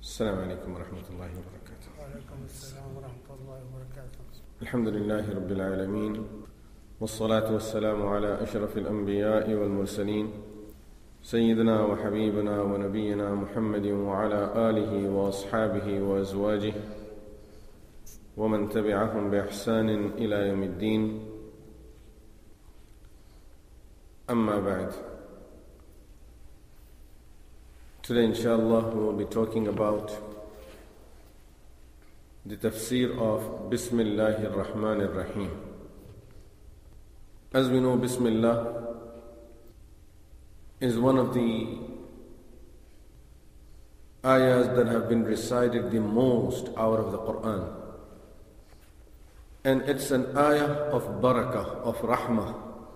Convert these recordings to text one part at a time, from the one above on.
السلام عليكم ورحمة الله وبركاته. وعليكم السلام ورحمة الله وبركاته. الحمد لله رب العالمين، والصلاة والسلام على أشرف الأنبياء والمرسلين سيدنا وحبيبنا ونبينا محمد وعلى آله وأصحابه وأزواجه ومن تبعهم بإحسان إلى يوم الدين. أما بعد. Today, inshallah, we will be talking about the tafsir of Bismillahir Rahmanir Rahim. As we know, Bismillah is one of the ayahs that have been recited the most out of the Quran. And it's an ayah of barakah, of rahmah.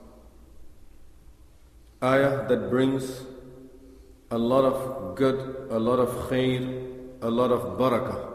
Ayah that brings a lot of good, a lot of khair, a lot of barakah.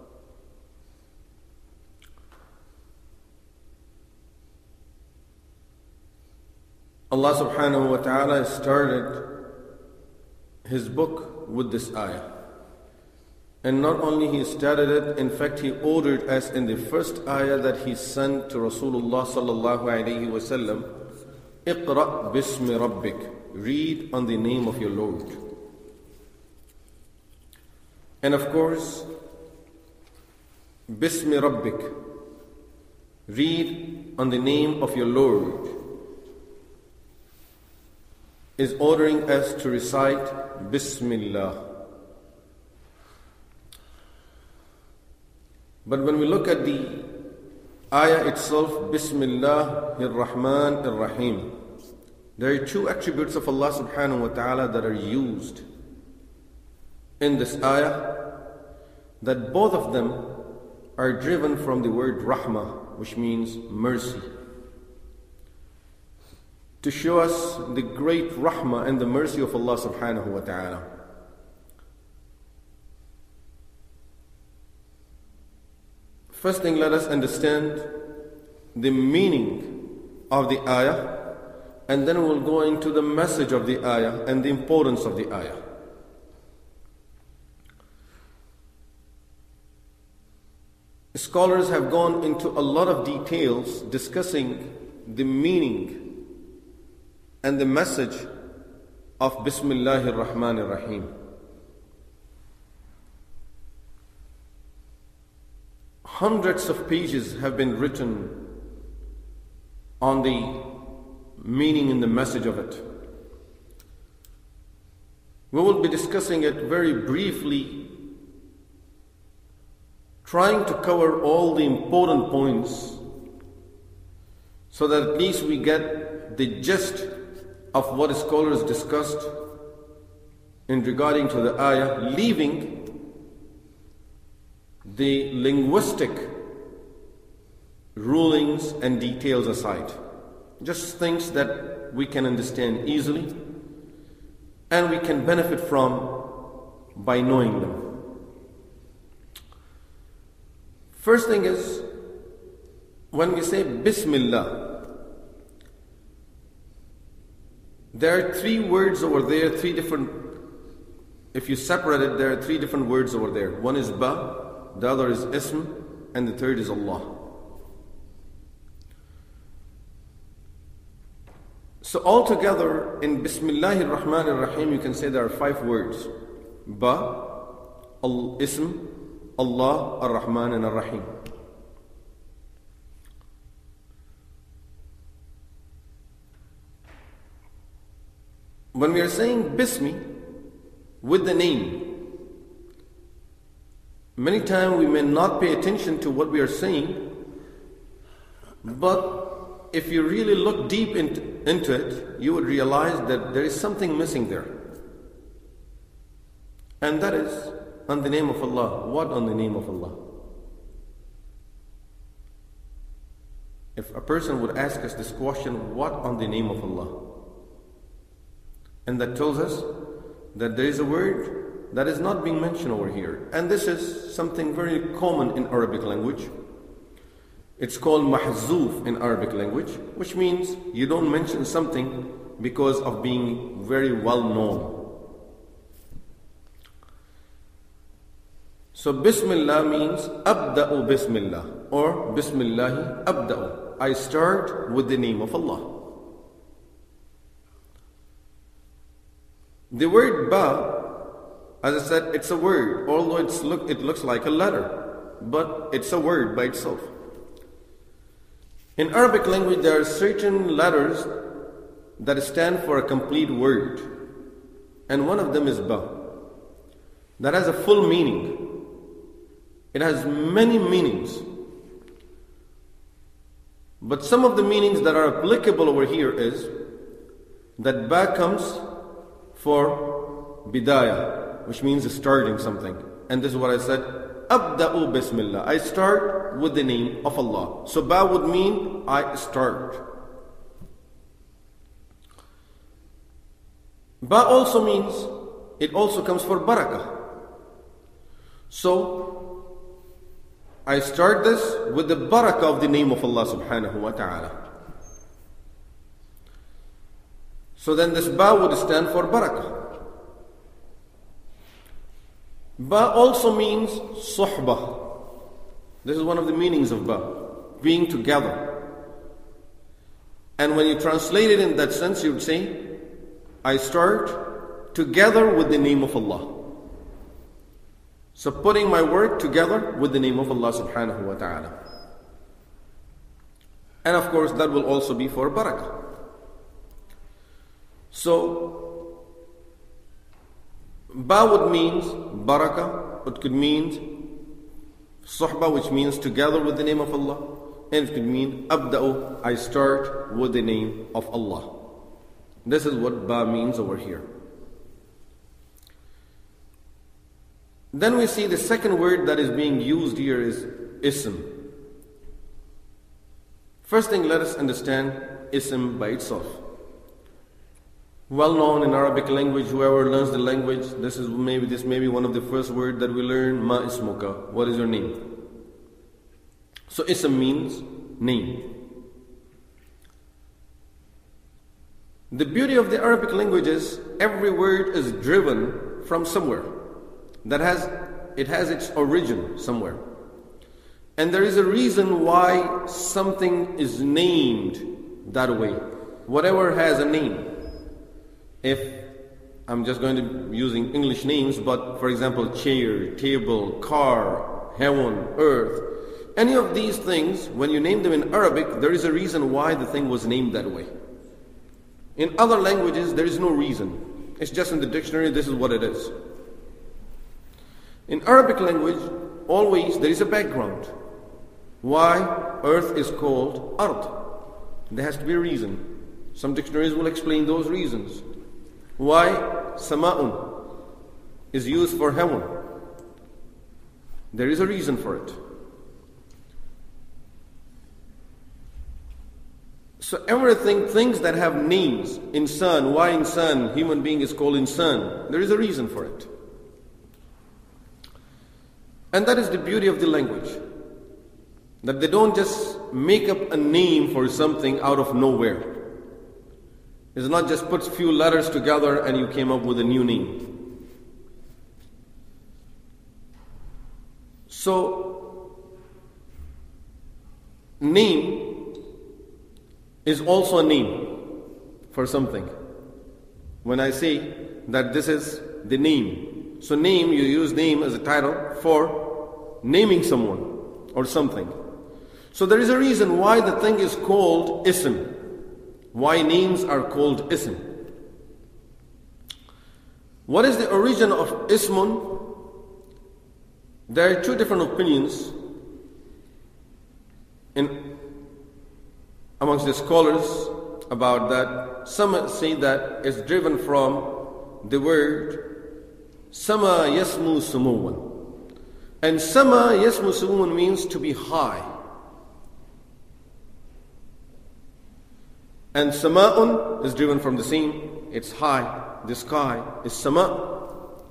Allah subhanahu wa ta'ala started His book with this ayah. And not only He started it, in fact He ordered us in the first ayah that He sent to Rasulullah sallallahu alayhi wa sallam, Iqra' bismi rabbik, read on the name of your Lord. And of course, Bismi Rabbik, read on the name of your Lord, is ordering us to recite Bismillah. But when we look at the ayah itself, Bismillahir Rahmanir Rahim, there are two attributes of Allah subhanahu wa ta'ala that are used in this ayah, that both of them are driven from the word rahmah, which means mercy, to show us the great rahmah and the mercy of Allah subhanahu wa ta'ala. First thing, let us understand the meaning of the ayah, and then we'll go into the message of the ayah and the importance of the ayah. Scholars have gone into a lot of details discussing the meaning and the message of Bismillahir Rahmanir Rahim. Hundreds of pages have been written on the meaning and the message of it. We will be discussing it very briefly, trying to cover all the important points so that at least we get the gist of what scholars discussed in regarding to the ayah, leaving the linguistic rulings and details aside. Just things that we can understand easily and we can benefit from by knowing them. First thing is, when we say Bismillah, there are three words over there, three different, if you separate it, there are three different words over there. One is Ba, the other is Ism, and the third is Allah. So altogether in Bismillahir Rahmanir Rahim, you can say there are five words: Ba, Al-Ism, Allah, Ar-Rahman, and Ar-Rahim. When we are saying Bismi with the name, many times we may not pay attention to what we are saying, but if you really look deep into it, you would realize that there is something missing there. And that is on the name of Allah. What on the name of Allah? If a person would ask us this question, what on the name of Allah? And that tells us that there is a word that is not being mentioned over here. And this is something very common in Arabic language. It's called mahzoof in Arabic language, which means you don't mention something because of being very well known. So Bismillah means Abda'u Bismillah or Bismillahi Abda'u. I start with the name of Allah. The word Ba, as I said, it's a word, although it looks like a letter, but it's a word by itself. In Arabic language, there are certain letters that stand for a complete word, and one of them is Ba. That has a full meaning. It has many meanings. But some of the meanings that are applicable over here is that Ba comes for Bidayah, which means starting something. And this is what I said, Abda'u Bismillah. I start with the name of Allah. So Ba would mean I start. Ba also means, it also comes for Barakah. So I start this with the barakah of the name of Allah subhanahu wa ta'ala. So then this Ba would stand for barakah. Ba also means suhbah. This is one of the meanings of Ba, being together. And when you translate it in that sense, you would say, I start together with the name of Allah. So putting my work together with the name of Allah subhanahu wa ta'ala. And of course that will also be for barakah. So Ba would means barakah, it could mean suhbah, which means together with the name of Allah, and it could mean abda'u, I start with the name of Allah. This is what Ba means over here. Then we see the second word that is being used here is ism. First thing, let us understand ism by itself. Well known in Arabic language, whoever learns the language, this may be one of the first words that we learn, ma ismuka, what is your name? So ism means name. The beauty of the Arabic language is every word is driven from somewhere. It has its origin somewhere. And there is a reason why something is named that way. Whatever has a name. If I'm just going to using English names, but for example, chair, table, car, heaven, earth, any of these things, when you name them in Arabic, there is a reason why the thing was named that way. In other languages, there is no reason. It's just in the dictionary, this is what it is. In Arabic language, always there is a background. Why earth is called Ard. There has to be a reason. Some dictionaries will explain those reasons. Why Sama'un is used for heaven. There is a reason for it. So everything, things that have names, insan, why insan, human being is called insan, there is a reason for it. And that is the beauty of the language. That they don't just make up a name for something out of nowhere. It's not just put a few letters together and you came up with a new name. So, name is also a name for something. When I say that this is the name, so name, you use name as a title for naming someone or something. So there is a reason why the thing is called ism. Why names are called ism. What is the origin of ismun? There are two different opinions amongst the scholars about that. Some say that it's driven from the word Sama yasmu sumuwan. And Sama yasmu sumuwan means to be high. And Sama'un is driven from the same, it's high, the sky is Sama.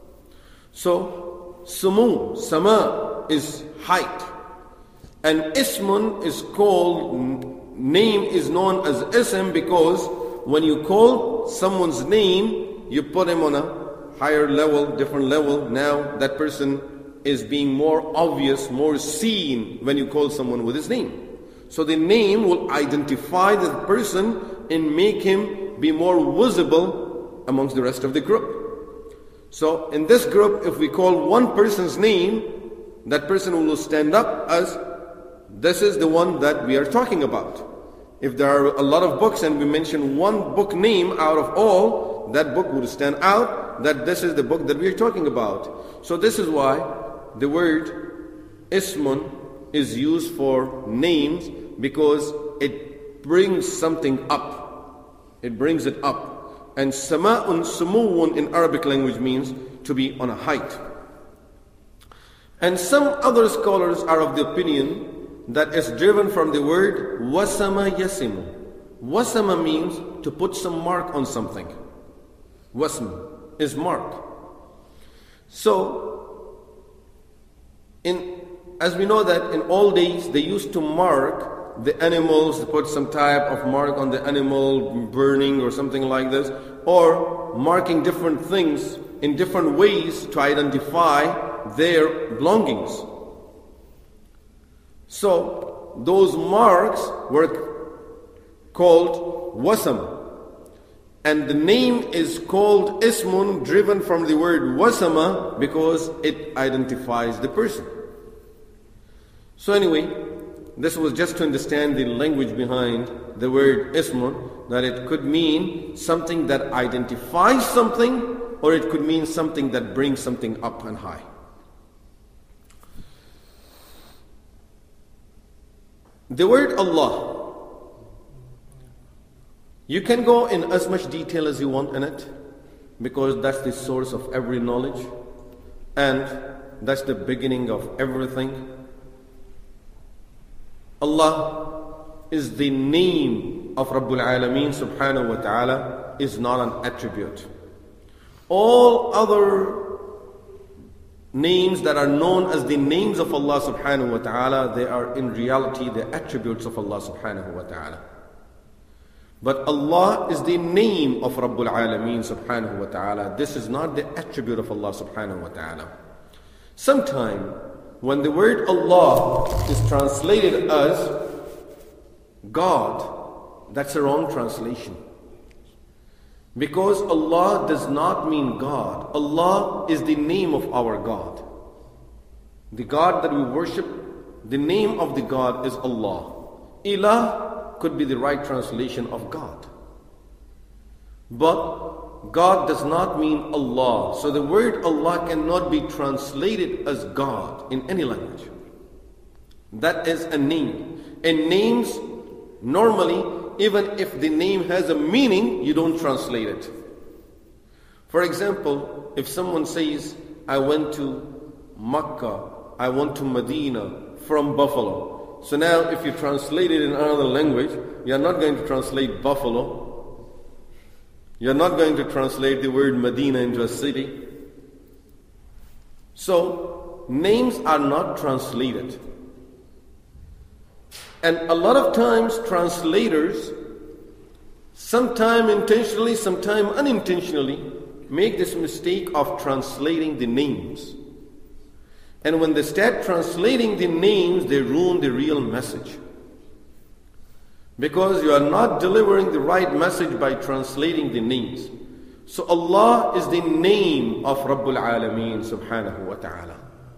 So Sumu, Sama is height. And Ismun is called, name is known as Ism because when you call someone's name, you put him on a higher level, different level. Now that person is being more obvious, more seen when you call someone with his name. So the name will identify the person and make him be more visible amongst the rest of the group. So in this group, if we call one person's name, that person will stand up as this is the one that we are talking about. If there are a lot of books and we mention one book name out of all, that book would stand out that this is the book that we are talking about. So this is why the word ismun is used for names, because it brings something up. It brings it up. And sama'un, sumu'un in Arabic language means to be on a height. And some other scholars are of the opinion that is driven from the word wasama yasimu. Wasama means to put some mark on something. Wasm is mark. So, as we know that in old days they used to mark the animals, put some type of mark on the animal, burning or something like this, or marking different things in different ways to identify their belongings. So those marks were called wasam. And the name is called ismun, driven from the word wasama, because it identifies the person. So anyway, this was just to understand the language behind the word ismun, that it could mean something that identifies something, or it could mean something that brings something up and high. The word Allah, you can go in as much detail as you want in it, because that's the source of every knowledge, and that's the beginning of everything. Allah is the name of Rabbul Alameen subhanahu wa ta'ala, is not an attribute. All other names that are known as the names of Allah subhanahu wa ta'ala, they are in reality the attributes of Allah subhanahu wa ta'ala. But Allah is the name of Rabbul Alameen subhanahu wa ta'ala. This is not the attribute of Allah subhanahu wa ta'ala. Sometimes when the word Allah is translated as God, that's a wrong translation. Because Allah does not mean God. Allah is the name of our God. The God that we worship, the name of the God is Allah. Ilah could be the right translation of God. But God does not mean Allah. So the word Allah cannot be translated as God in any language. That is a name. And names, normally, even if the name has a meaning, you don't translate it. For example, if someone says, I went to Makkah, I went to Medina from Buffalo. So now if you translate it in another language, you are not going to translate Buffalo. You are not going to translate the word Medina into a city. So names are not translated. And a lot of times translators, sometime intentionally, sometime unintentionally, make this mistake of translating the names. And when they start translating the names, they ruin the real message. Because you are not delivering the right message by translating the names. So Allah is the name of Rabbul Alameen subhanahu wa ta'ala.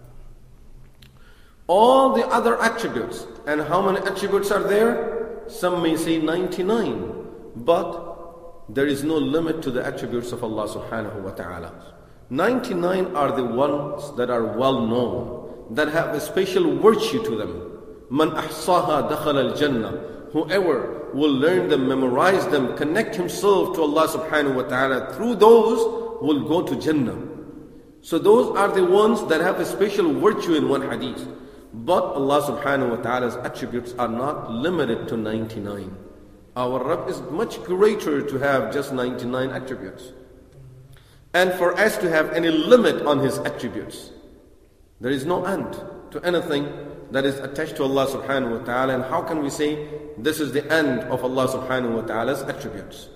All the other attributes, and how many attributes are there? Some may say 99, but there is no limit to the attributes of Allah subhanahu wa ta'ala. 99 are the ones that are well known, that have a special virtue to them. Man ahsaha dakhala al-jannah. Whoever will learn them, memorize them, connect himself to Allah subhanahu wa ta'ala, through those will go to Jannah. So those are the ones that have a special virtue in one hadith. But Allah subhanahu wa ta'ala's attributes are not limited to 99. Our Rabb is much greater to have just 99 attributes. And for us to have any limit on His attributes, there is no end to anything that is attached to Allah subhanahu wa ta'ala. And how can we say this is the end of Allah subhanahu wa ta'ala's attributes?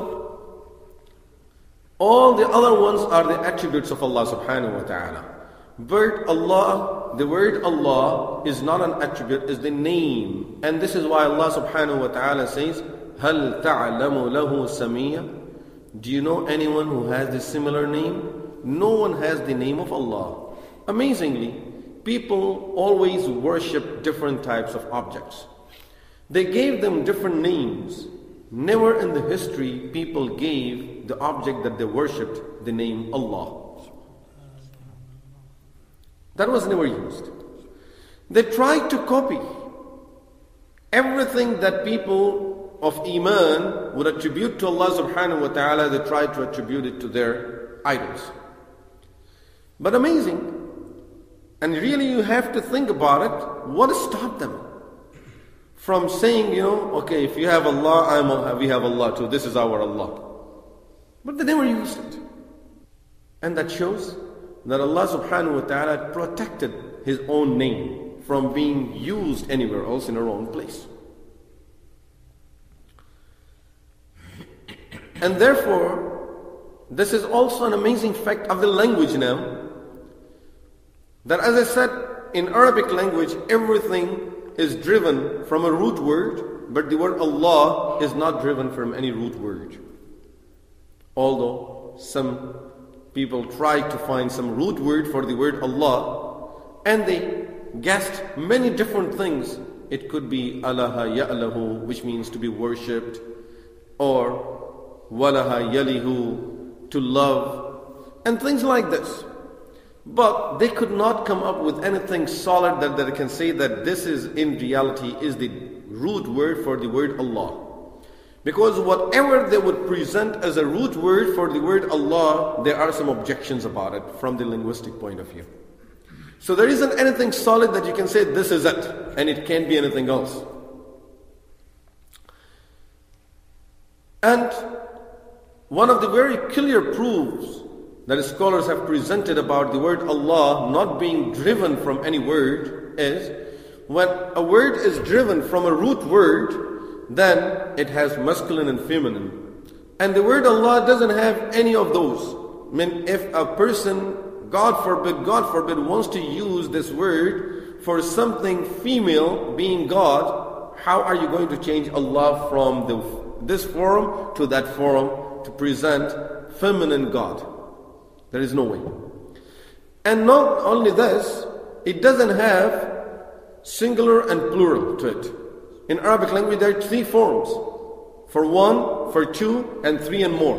So all the other ones are the attributes of Allah subhanahu wa ta'ala. But Allah, the word Allah is not an attribute, is the name. And this is why Allah subhanahu wa ta'ala says, هَلْ تَعْلَمُ لَهُ سَمِيًّا. Do you know anyone who has this similar name? No one has the name of Allah. Amazingly, people always worship different types of objects. They gave them different names. Never in the history people gave the object that they worshipped the name Allah. That was never used. They tried to copy everything that people of Iman would attribute to Allah subhanahu wa ta'ala. They tried to attribute it to their idols. But amazing, and really you have to think about it, what stopped them from saying, okay, if you have Allah, we have Allah too, this is our Allah. But they never used it. And that shows that Allah subhanahu wa ta'ala protected His own name from being used anywhere else in a wrong place. And therefore, this is also an amazing fact of the language now, that as I said, in Arabic language, everything is driven from a root word, but the word Allah is not driven from any root word. Although some people try to find some root word for the word Allah, and they guessed many different things. It could be Alaha Ya'lahu, which means to be worshipped, or Walaha Yalihu, to love, and things like this. But they could not come up with anything solid that they can say that this is in reality is the root word for the word Allah. Because whatever they would present as a root word for the word Allah, there are some objections about it from the linguistic point of view. So there isn't anything solid that you can say this is it, and it can't be anything else. And one of the very clear proofs that scholars have presented about the word Allah not being driven from any word is when a word is driven from a root word, then it has masculine and feminine. And the word Allah doesn't have any of those. I mean, if a person, God forbid, wants to use this word for something female being God, how are you going to change Allah from this form to that form to present feminine God? There is no way. And not only this, it doesn't have singular and plural to it. In Arabic language there are three forms. For one, for two, and three and more.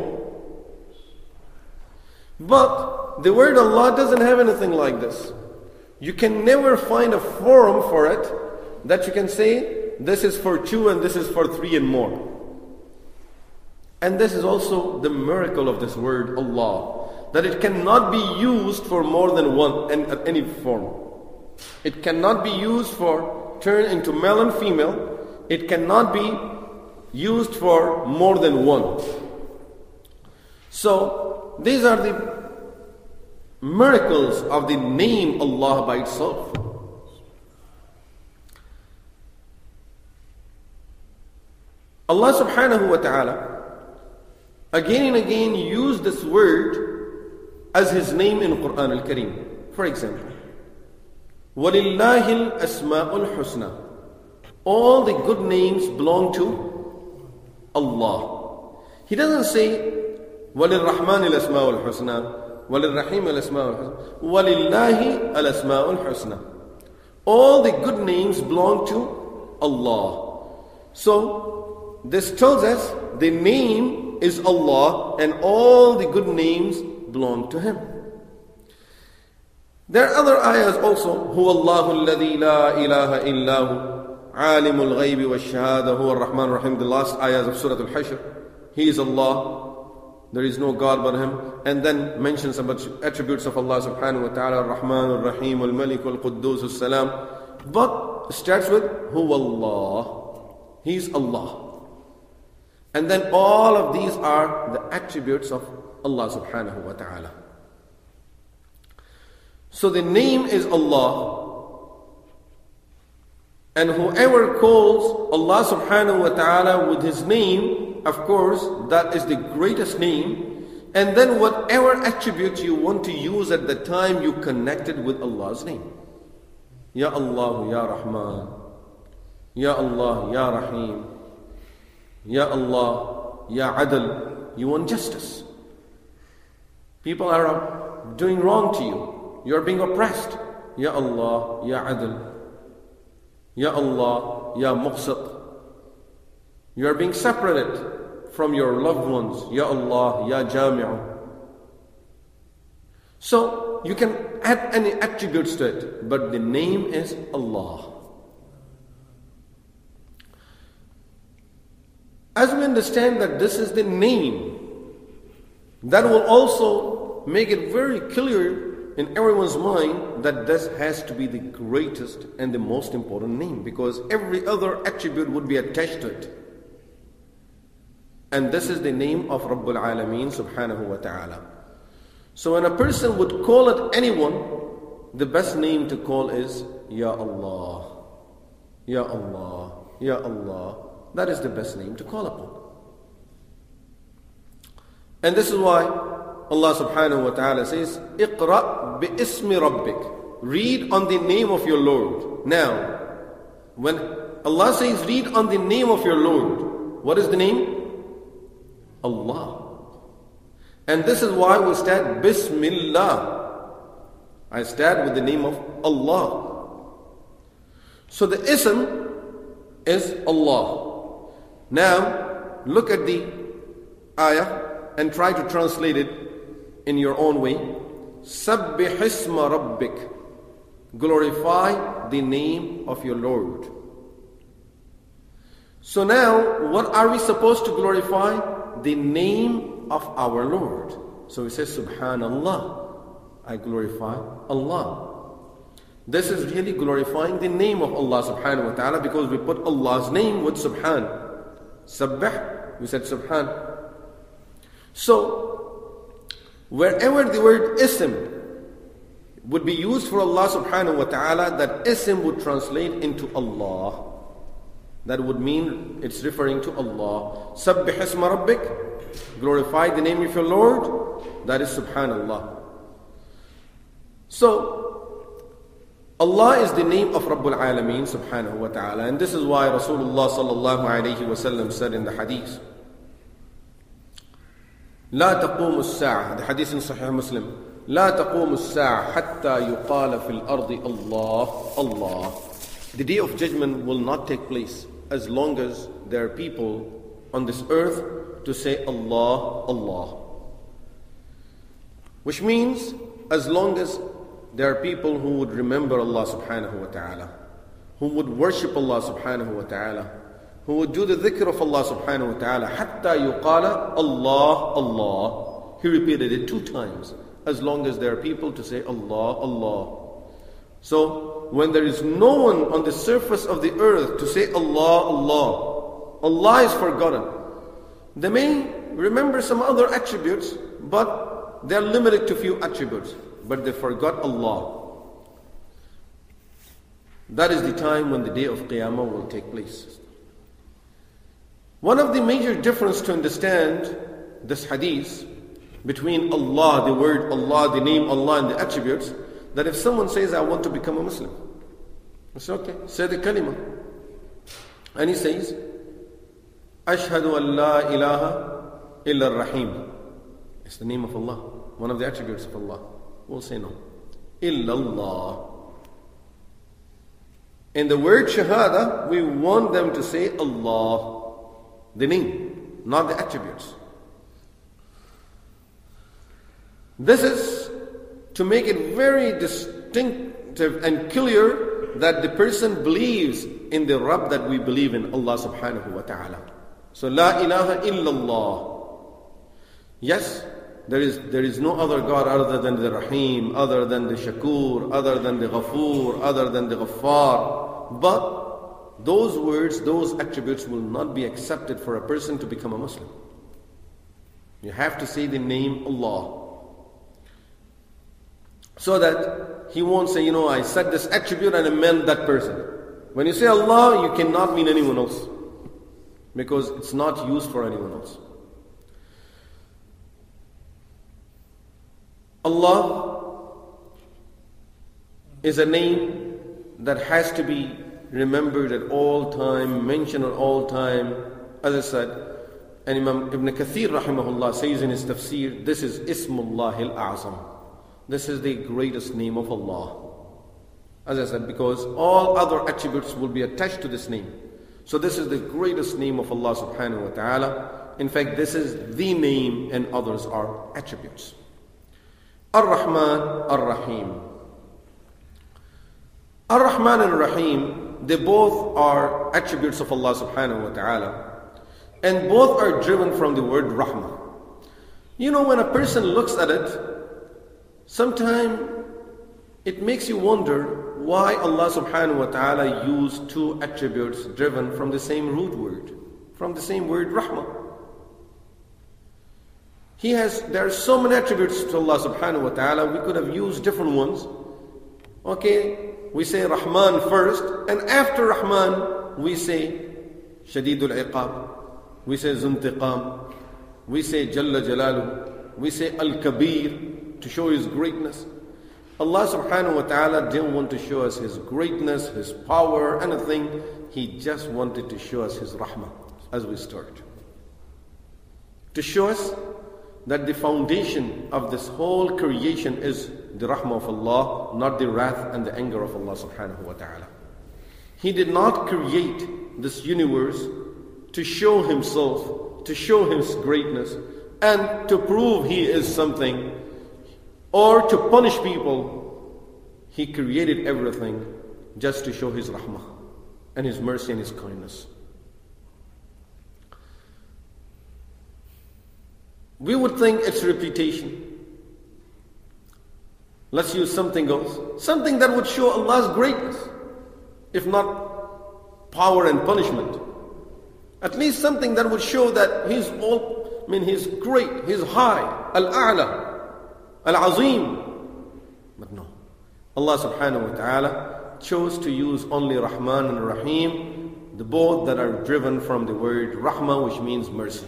But the word Allah doesn't have anything like this. You can never find a form for it that you can say this is for two and this is for three and more. And this is also the miracle of this word Allah, that it cannot be used for more than one in any form. It cannot be used for turn into male and female. It cannot be used for more than one. So these are the miracles of the name Allah by itself. Allah subhanahu wa ta'ala again and again used this word as His name in Quran al-Kareem. For example, وَلِلَّهِ الْأَسْمَاءُ الْحُسْنَى. All the good names belong to Allah. He doesn't say وَلِلرَّحْمَنِ الْأَسْمَاءُ الْحُسْنَى وَلِلرَّحِيمِ الْأَسْمَاءُ الْحُسْنَى وَلِلَّهِ الْأَسْمَاءُ الْحُسْنَى. All the good names belong to Allah. So this tells us the name is Allah and all the good names belong to Him. There are other ayahs also. هو الله الذي لا إله إلا هو عالم الغيب والشهادة هو الرحمن الرحيم. The last ayahs of Surah Al-Hashr. He is Allah. There is no God but Him. And then mentions about attributes of Allah subhanahu wa ta'ala. Ar-Rahman, Ar-Rahim, Al-Malik, Al-Quddus, Al-Salam. But starts with Huwa Allah. He is Allah. And then all of these are the attributes of Allah subhanahu wa ta'ala. So the name is Allah. And whoever calls Allah subhanahu wa ta'ala with His name, of course, that is the greatest name. And then whatever attribute you want to use at the time, you connect it with Allah's name. Ya Allah, Ya Rahman. Ya Allah, Ya Rahim. Ya Allah, Ya Adl. You want justice. People are doing wrong to you. You are being oppressed. Ya Allah, Ya Adl. Ya Allah, Ya Muqsit. You are being separated from your loved ones. Ya Allah, Ya Jami'u. So you can add any attributes to it, but the name is Allah. As we understand that this is the name, that will also make it very clear in everyone's mind that this has to be the greatest and the most important name, because every other attribute would be attached to it. And this is the name of Rabbul Alameen subhanahu wa ta'ala. So when a person would call at anyone, the best name to call is Ya Allah. Ya Allah. Ya Allah. That is the best name to call upon. And this is why Allah subhanahu wa ta'ala says, Iqra bi ismi rabbik. Read on the name of your Lord. Now, when Allah says read on the name of your Lord, what is the name? Allah. And this is why we start Bismillah. I start with the name of Allah. So the ism is Allah. Now, look at the ayah and try to translate it in your own way. Sabbih isma rabbik. Glorify the name of your Lord. So now, what are we supposed to glorify? The name of our Lord. So we say Subhanallah. I glorify Allah. This is really glorifying the name of Allah subhanahu wa ta'ala, because we put Allah's name with Subhan. Sabbih, we said Subhan. So, wherever the word ism would be used for Allah subhanahu wa ta'ala, that ism would translate into Allah. That would mean it's referring to Allah. Sabbih isma rabbik. Glorify the name of your Lord. That is Subhanallah. So, Allah is the name of Rabbul Alameen subhanahu wa ta'ala. And this is why Rasulullah sallallahu alayhi wa sallam said in the hadith, لا تقوم الساعة, the hadith in Sahih Muslim, لا تقوم الساعة حتى يقال في الأرض الله الله. The day of judgment will not take place as long as there are people on this earth to say Allah, Allah. Which means as long as there are people who would remember Allah subhanahu wa ta'ala, who would worship Allah subhanahu wa ta'ala, who would do the dhikr of Allah subhanahu wa ta'ala, حَتَّى يُقَالَ Allah, Allah. He repeated it 2 times. As long as there are people to say Allah, Allah. So, when there is no one on the surface of the earth to say Allah, Allah, Allah is forgotten. They may remember some other attributes, but they are limited to few attributes. But they forgot Allah. That is the time when the day of Qiyamah will take place. One of the major differences to understand this hadith between Allah, the word Allah, the name Allah, and the attributes, that if someone says, I want to become a Muslim, I say, okay, say the kalima. And he says, Ashhadu an la ilaha illa ar-Rahim. It's the name of Allah, one of the attributes of Allah. We'll say no. Illa Allah. In the word Shahada, we want them to say Allah, the name, not the attributes. This is to make it very distinctive and clear that the person believes in the Rabb that we believe in, Allah subhanahu wa ta'ala. So, La ilaha illallah. Yes, there is no other God other than the Rahim, other than the Shakur, other than the Ghafoor, other than the Ghaffar. But those words, those attributes will not be accepted for a person to become a Muslim. You have to say the name Allah. So that he won't say, I said this attribute and I meant that person. When you say Allah, you cannot mean anyone else, because it's not used for anyone else. Allah is a name that has to be remembered at all time, mentioned at all time. As I said, and Imam Ibn Kathir rahimahullah says in his tafsir, this is Ismullah al-A'zam. This is the greatest name of Allah. As I said, because all other attributes will be attached to this name. So this is the greatest name of Allah subhanahu wa ta'ala. In fact, this is the name and others are attributes. Ar-Rahman, Ar-Rahim. Ar-Rahman and Rahim, they both are attributes of Allah subhanahu wa ta'ala. And both are driven from the word Rahmah. You know, when a person looks at it, sometimes it makes you wonder why Allah subhanahu wa ta'ala used two attributes driven from the same root word, from the same word Rahmah. There are so many attributes to Allah subhanahu wa ta'ala, we could have used different ones. Okay, we say Rahman first, and after Rahman, we say Shadidul Iqab, we say Zuntiqam, we say Jalla Jalalu, we say Al-Kabir to show His greatness. Allah subhanahu wa ta'ala didn't want to show us His greatness, His power, anything. He just wanted to show us His rahmah as we start. To show us that the foundation of this whole creation is the rahmah of Allah, not the wrath and the anger of Allah subhanahu wa ta'ala. He did not create this universe to show Himself, to show His greatness, and to prove He is something, or to punish people. He created everything just to show His rahmah and His mercy and His kindness. We would think it's reputation. Let's use something else. Something that would show Allah's greatness, if not power and punishment. At least something that would show that He's great, He's high, Al-A'la, Al-Azim. But no. Allah subhanahu wa ta'ala chose to use only Rahman and Rahim, the both that are driven from the word Rahmah, which means mercy.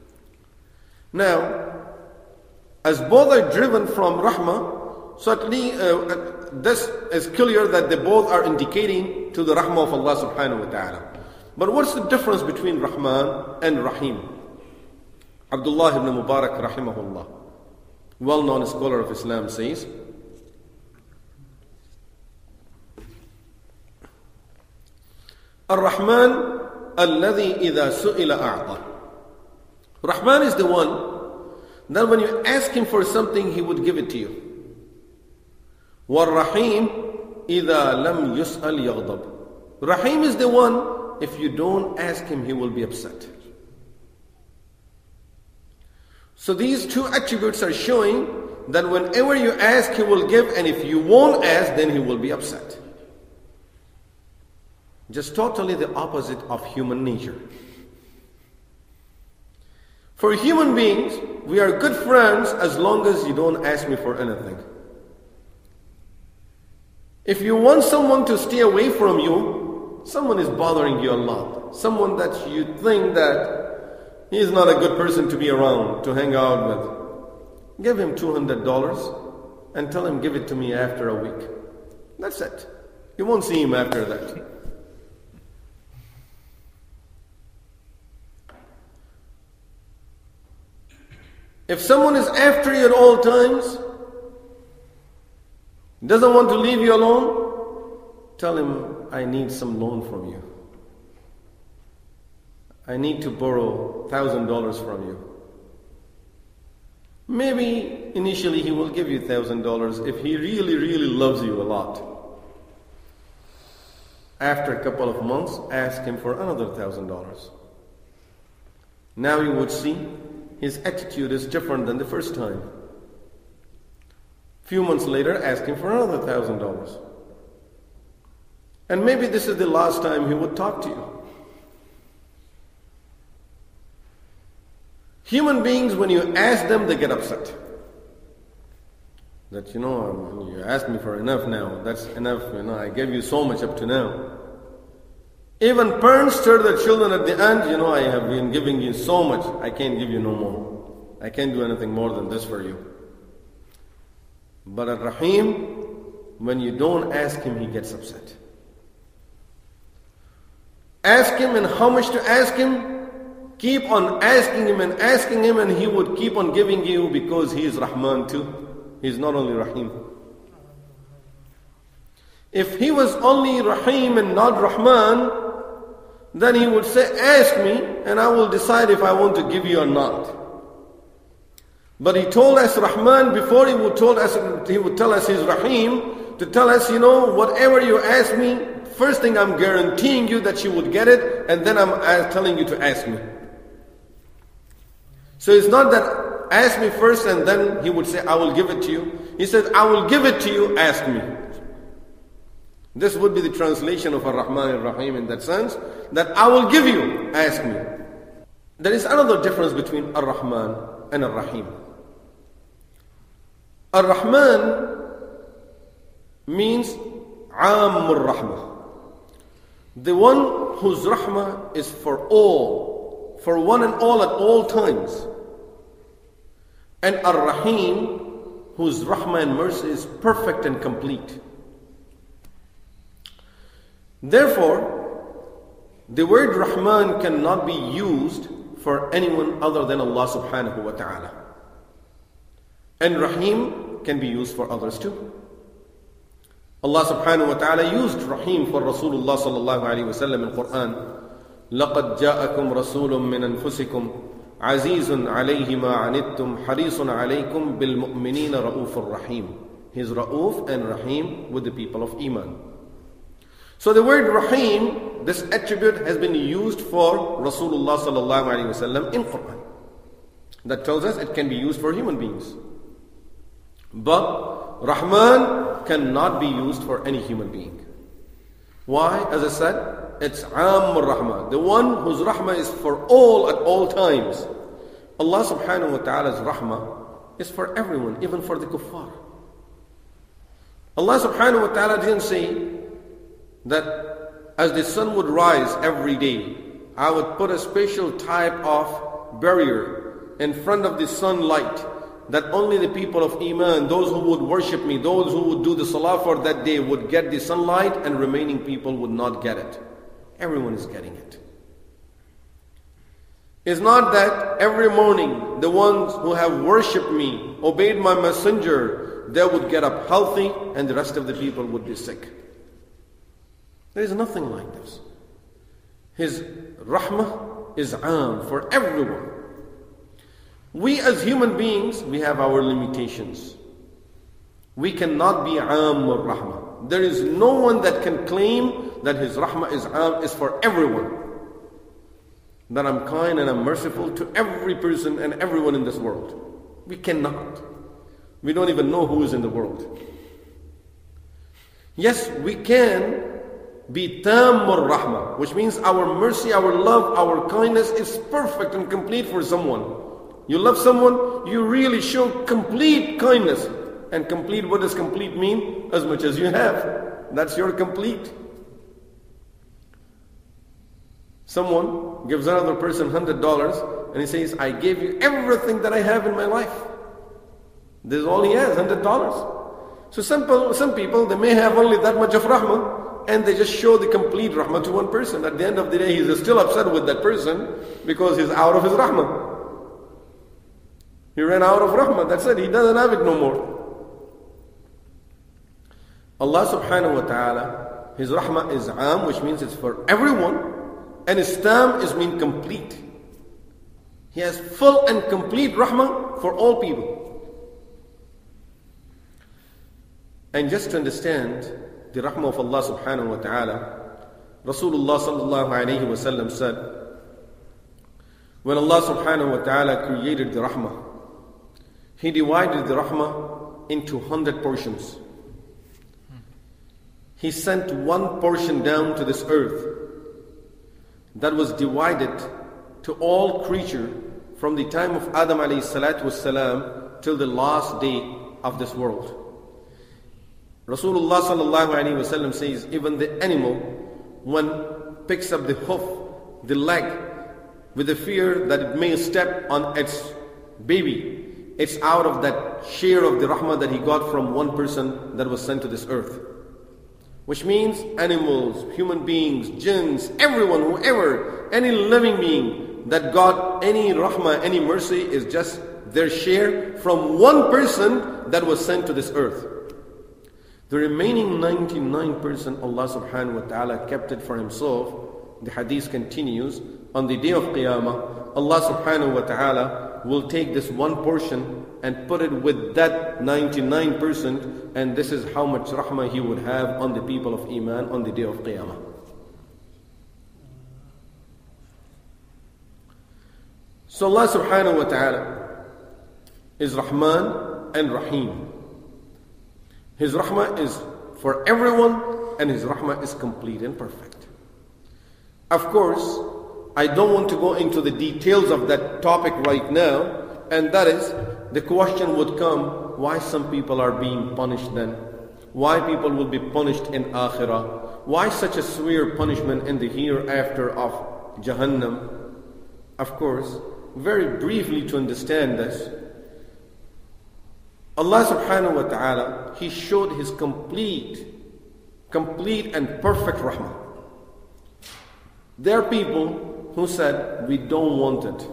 Now, as both are driven from Rahmah, certainly this is clear that they both are indicating to the Rahmah of Allah subhanahu wa ta'ala. But what's the difference between Rahman and Rahim? Abdullah ibn Mubarak rahimahullah, well-known scholar of Islam, says, Ar-Rahman alladhi idha su'ila a'ta. Rahman is the one that when you ask Him for something, He would give it to you. War-Rahim idha lam yus'al yaghdab. Rahim is the one, if you don't ask Him, He will be upset. So these two attributes are showing that whenever you ask, He will give, and if you won't ask, then He will be upset. Just totally the opposite of human nature. For human beings, we are good friends as long as you don't ask me for anything. If you want someone to stay away from you, someone is bothering you a lot, someone that you think that he is not a good person to be around, to hang out with, give him $200 and tell him give it to me after a week. That's it. You won't see him after that. If someone is after you at all times, doesn't want to leave you alone, tell him, I need some loan from you. I need to borrow $1,000 from you. Maybe initially he will give you $1,000 if he really, really loves you a lot. After a couple of months, ask him for another $1,000. Now you would see his attitude is different than the first time. Few months later, ask him for another $1,000. And maybe this is the last time he would talk to you. Human beings, when you ask them, they get upset. That, you asked me for enough now. That's enough, I gave you so much up to now. Even parents tell their children at the end, I have been giving you so much, I can't give you no more. I can't do anything more than this for you. But Ar-Rahim, when you don't ask Him, He gets upset. Ask Him, and how much to ask Him? Keep on asking Him and He would keep on giving you, because He is Rahman too. He is not only Rahim. If He was only Rahim and not Rahman, then He would say, ask me and I will decide if I want to give you or not. But He told us Rahman before He would tell us He's Rahim, to tell us, whatever you ask me, first thing I'm guaranteeing you that you would get it, and then I'm telling you to ask me. So it's not that ask me first and then He would say, I will give it to you. He said, I will give it to you, ask me. This would be the translation of Ar-Rahman Ar-Rahim in that sense, that I will give you, ask me. There is another difference between Ar-Rahman and Ar-Rahim. Ar-Rahman means Aamur Rahmah. The one whose Rahmah is for all, for one and all at all times. And Ar-Rahim, whose Rahmah and mercy is perfect and complete. Therefore, the word Rahman cannot be used for anyone other than Allah subhanahu wa ta'ala. And Rahim can be used for others too. Allah subhanahu wa ta'ala used Rahim for Rasulullah sallallahu alayhi wa sallam in Quran. لَقَدْ جَاءَكُمْ رَسُولٌ مِّنْ أَنفُسِكُمْ عَزِيزٌ عَلَيْهِ مَا عَنِتُّمْ حَرِيصٌ عَلَيْكُمْ بِالْمُؤْمِنِينَ رَؤُوفٌ رَحِيمٌ. He is Ra'uf and Rahim with the people of Iman. So the word Rahim, this attribute has been used for Rasulullah sallallahu alayhi wa sallam in Quran. That tells us it can be used for human beings. But Rahman cannot be used for any human being. Why? As I said, it's Aamur Rahmah, the one whose Rahmah is for all at all times. Allah subhanahu wa ta'ala's Rahmah is for everyone, even for the kuffar. Allah subhanahu wa ta'ala didn't say that as the sun would rise every day, I would put a special type of barrier in front of the sunlight, that only the people of Iman, those who would worship me, those who would do the salah for that day would get the sunlight, and remaining people would not get it. Everyone is getting it. It's not that every morning the ones who have worshipped me, obeyed my messenger, they would get up healthy and the rest of the people would be sick. There is nothing like this. His rahmah is aam for everyone. We as human beings, we have our limitations. We cannot be aam or rahmah. There is no one that can claim that his rahmah is aam, is for everyone. That I'm kind and I'm merciful to every person and everyone in this world. We cannot. We don't even know who is in the world. Yes, we can be tammur rahmah, which means our mercy, our love, our kindness is perfect and complete for someone. You love someone, you really show complete kindness. And complete, what does complete mean? As much as you have. That's your complete. Someone gives another person $100 and he says, I gave you everything that I have in my life. This is all he has, $100. So some people, they may have only that much of rahmah, and they just show the complete rahmah to one person. At the end of the day, he's still upset with that person because he's out of his rahmah. He ran out of rahmah, that's it, he doesn't have it no more. Allah subhanahu wa ta'ala, His rahmah is aam, which means it's for everyone, and His tam is mean complete. He has full and complete rahmah for all people. And just to understand the rahmah of Allah subhanahu wa ta'ala, Rasulullah sallallahu alayhi wa sallam said, when Allah subhanahu wa ta'ala created the rahmah, He divided the rahmah into 100 portions. He sent one portion down to this earth that was divided to all creature from the time of Adam alayhi salatu wassalam till the last day of this world. Rasulullah sallallahu alayhi wasallam says, even the animal, when picks up the hoof, the leg, with the fear that it may step on its baby, it's out of that share of the rahmah that he got from one person that was sent to this earth. Which means animals, human beings, jinns, everyone, whoever, any living being that got any rahmah, any mercy is just their share from one person that was sent to this earth. The remaining 99%, Allah subhanahu wa ta'ala kept it for himself. The hadith continues, on the day of Qiyamah, Allah subhanahu wa ta'ala will take this one portion and put it with that 99%, and this is how much rahmah he would have on the people of Iman on the day of Qiyamah. So Allah subhanahu wa ta'ala is Rahman and Rahim. His rahmah is for everyone, and his rahmah is complete and perfect. Of course, I don't want to go into the details of that topic right now, and that is, the question would come, why some people are being punished then? Why people will be punished in Akhirah? Why such a severe punishment in the hereafter of Jahannam? Of course, very briefly to understand this, Allah subhanahu wa ta'ala, He showed His complete and perfect rahmah. There are people who said, we don't want it.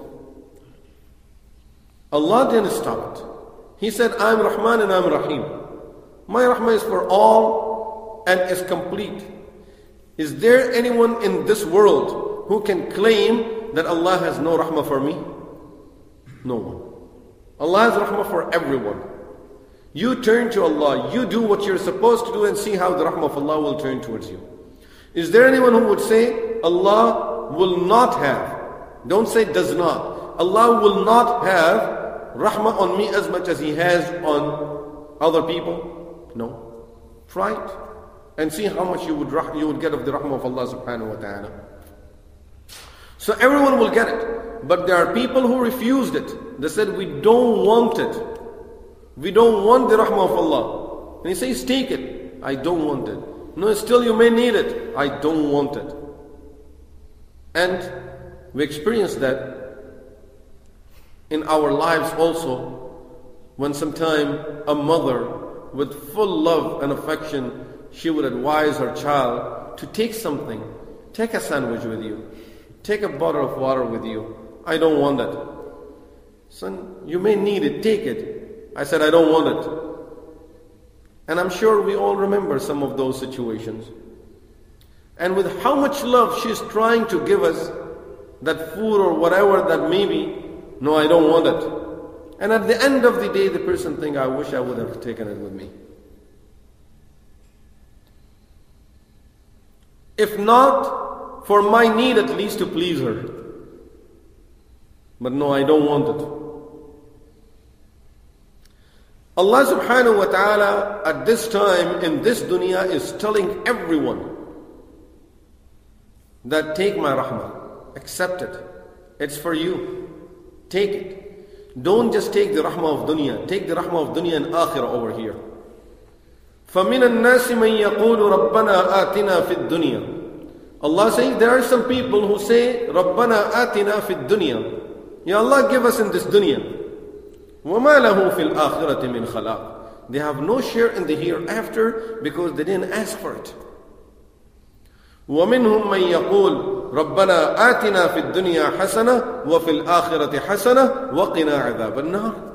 Allah didn't stop it. He said, I'm Rahman and I'm Rahim. My rahmah is for all and is complete. Is there anyone in this world who can claim that Allah has no rahmah for me? No one. Allah has rahmah for everyone. You turn to Allah, you do what you're supposed to do, and see how the rahmah of Allah will turn towards you. Is there anyone who would say, Allah will not have, don't say does not, Allah will not have rahmah on me as much as He has on other people? No. Try it and see how much you would get of the rahmah of Allah subhanahu wa ta'ala. So everyone will get it. But there are people who refused it. They said, we don't want it. We don't want the rahmah of Allah. And He says, take it. I don't want it. No, still you may need it. I don't want it. And we experience that in our lives also, when sometime a mother with full love and affection, she would advise her child to take something. Take a sandwich with you. Take a bottle of water with you. I don't want it. Son, you may need it. Take it. I said, I don't want it. And I'm sure we all remember some of those situations. And with how much love she's trying to give us that food or whatever that may be, no, I don't want it. And at the end of the day, the person thinks, I wish I would have taken it with me. If not, for my need at least to please her. But no, I don't want it. Allah subhanahu wa ta'ala at this time in this dunya is telling everyone that take my rahmah, accept it, it's for you, take it. Don't just take the rahmah of dunya, take the rahmah of dunya and akhirah over here. فَمِنَ النَّاسِ مَنْ يَقُولُ رَبَّنَا آتِنَا فِي الدُّنْيَا. Allah says there are some people who say رَبَّنَا آتِنَا فِي الدُّنْيا. Ya Allah, give us in this dunya. وَمَا لَهُ فِي الْآخِرَةِ مِنْ خَلَاقٍ. They have no share in the hereafter because they didn't ask for it. وَمِنْهُمْ مَنْ يَقُولُ رَبَّنَا آتِنَا فِي الدُّنْيَا حَسَنَةً وَفِي الْآخِرَةِ حَسَنَةً وَقِنَا عَذَابَ النَّارِ.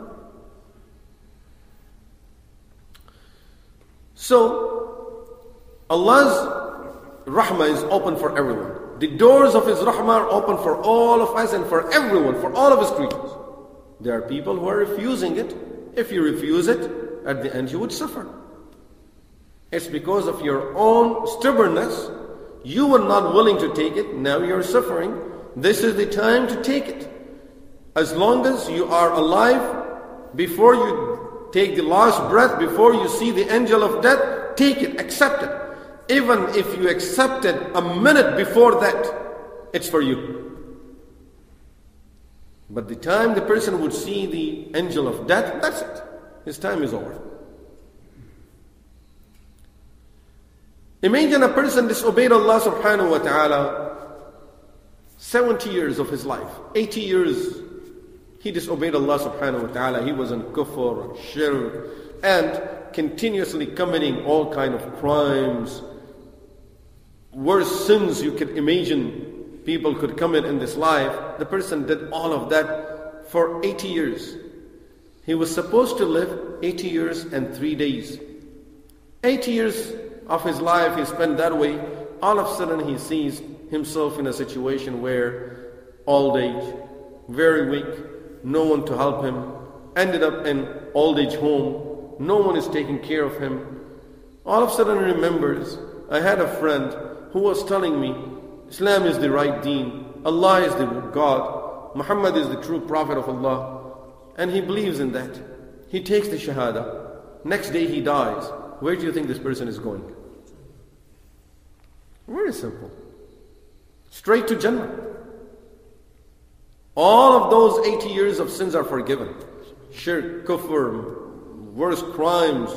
So, Allah's rahmah is open for everyone. The doors of His rahmah are open for all of us and for everyone, for all of His creatures. There are people who are refusing it. If you refuse it, at the end you would suffer. It's because of your own stubbornness. You were not willing to take it. Now you're suffering. This is the time to take it. As long as you are alive, before you take the last breath, before you see the angel of death, take it, accept it. Even if you accept it a minute before that, it's for you. But the time the person would see the angel of death, that's it. His time is over. Imagine a person disobeyed Allah subhanahu wa ta'ala 70 years of his life, 80 years He disobeyed Allah subhanahu wa ta'ala. He was in kufr, shirk, and continuously committing all kind of crimes, worst sins you could imagine people could commit in this life. The person did all of that for 80 years. He was supposed to live 80 years and 3 days. 80 years of his life he spent that way. All of a sudden he sees himself in a situation where old age, very weak, no one to help him, ended up in old age home, no one is taking care of him. All of a sudden he remembers, I had a friend who was telling me, Islam is the right deen, Allah is the God, Muhammad is the true prophet of Allah, and he believes in that. He takes the shahada. Next day he dies. Where do you think this person is going? Very simple. Straight to Jannah. All of those 80 years of sins are forgiven. Shirk, kufr, worst crimes,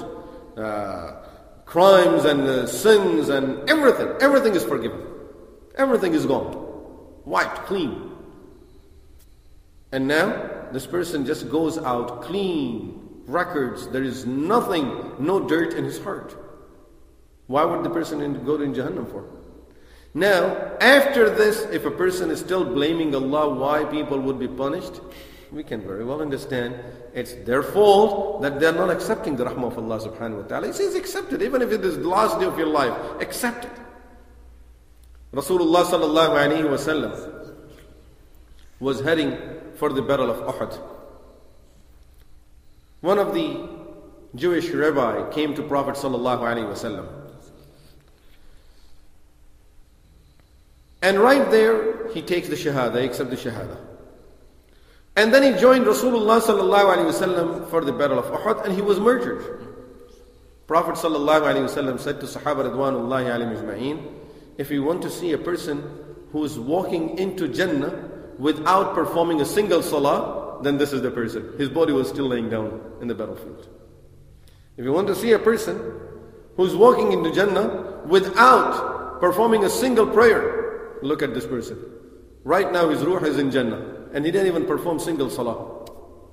and sins and everything. Everything is forgiven. Everything is gone. Wiped, clean. And now, this person just goes out clean, records. There is nothing, no dirt in his heart. Why would the person go to Jahannam for? Now, after this, if a person is still blaming Allah why people would be punished, we can very well understand it's their fault that they are not accepting the rahmah of Allah subhanahu wa ta'ala. He says accept it, even if it is the last day of your life, accept it. Rasulullah sallallahu alayhi wa sallam was heading for the battle of Uhud. One of the Jewish rabbi came to Prophet sallallahu alayhi wa sallam. And right there, he takes the shahada, accepts the shahada. And then he joined Rasulullah sallallahu alayhi wa sallam for the battle of Uhud, and he was murdered. Prophet sallallahu alayhi wa sallam said to Sahaba Ridwanullahi alayhim ajma'een, if you want to see a person who is walking into Jannah without performing a single salah, then this is the person. His body was still laying down in the battlefield. If you want to see a person who's walking into Jannah without performing a single prayer, look at this person. Right now his ruh is in Jannah and he didn't even perform single salah.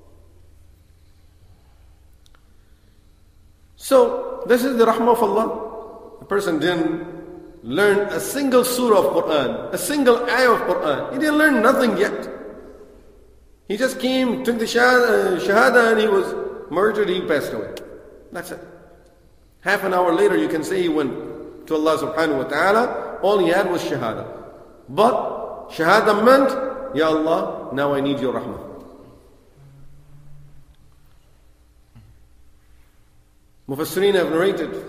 So this is the rahmah of Allah. The person didn't learn a single surah of Quran, a single ayah of Quran. He didn't learn nothing yet. He just came, took the shahada and he was murdered, he passed away. That's it. Half an hour later you can say he went to Allah subhanahu wa ta'ala, all he had was shahada. But shahada meant, Ya Allah, now I need your rahmah. Mufassirin have narrated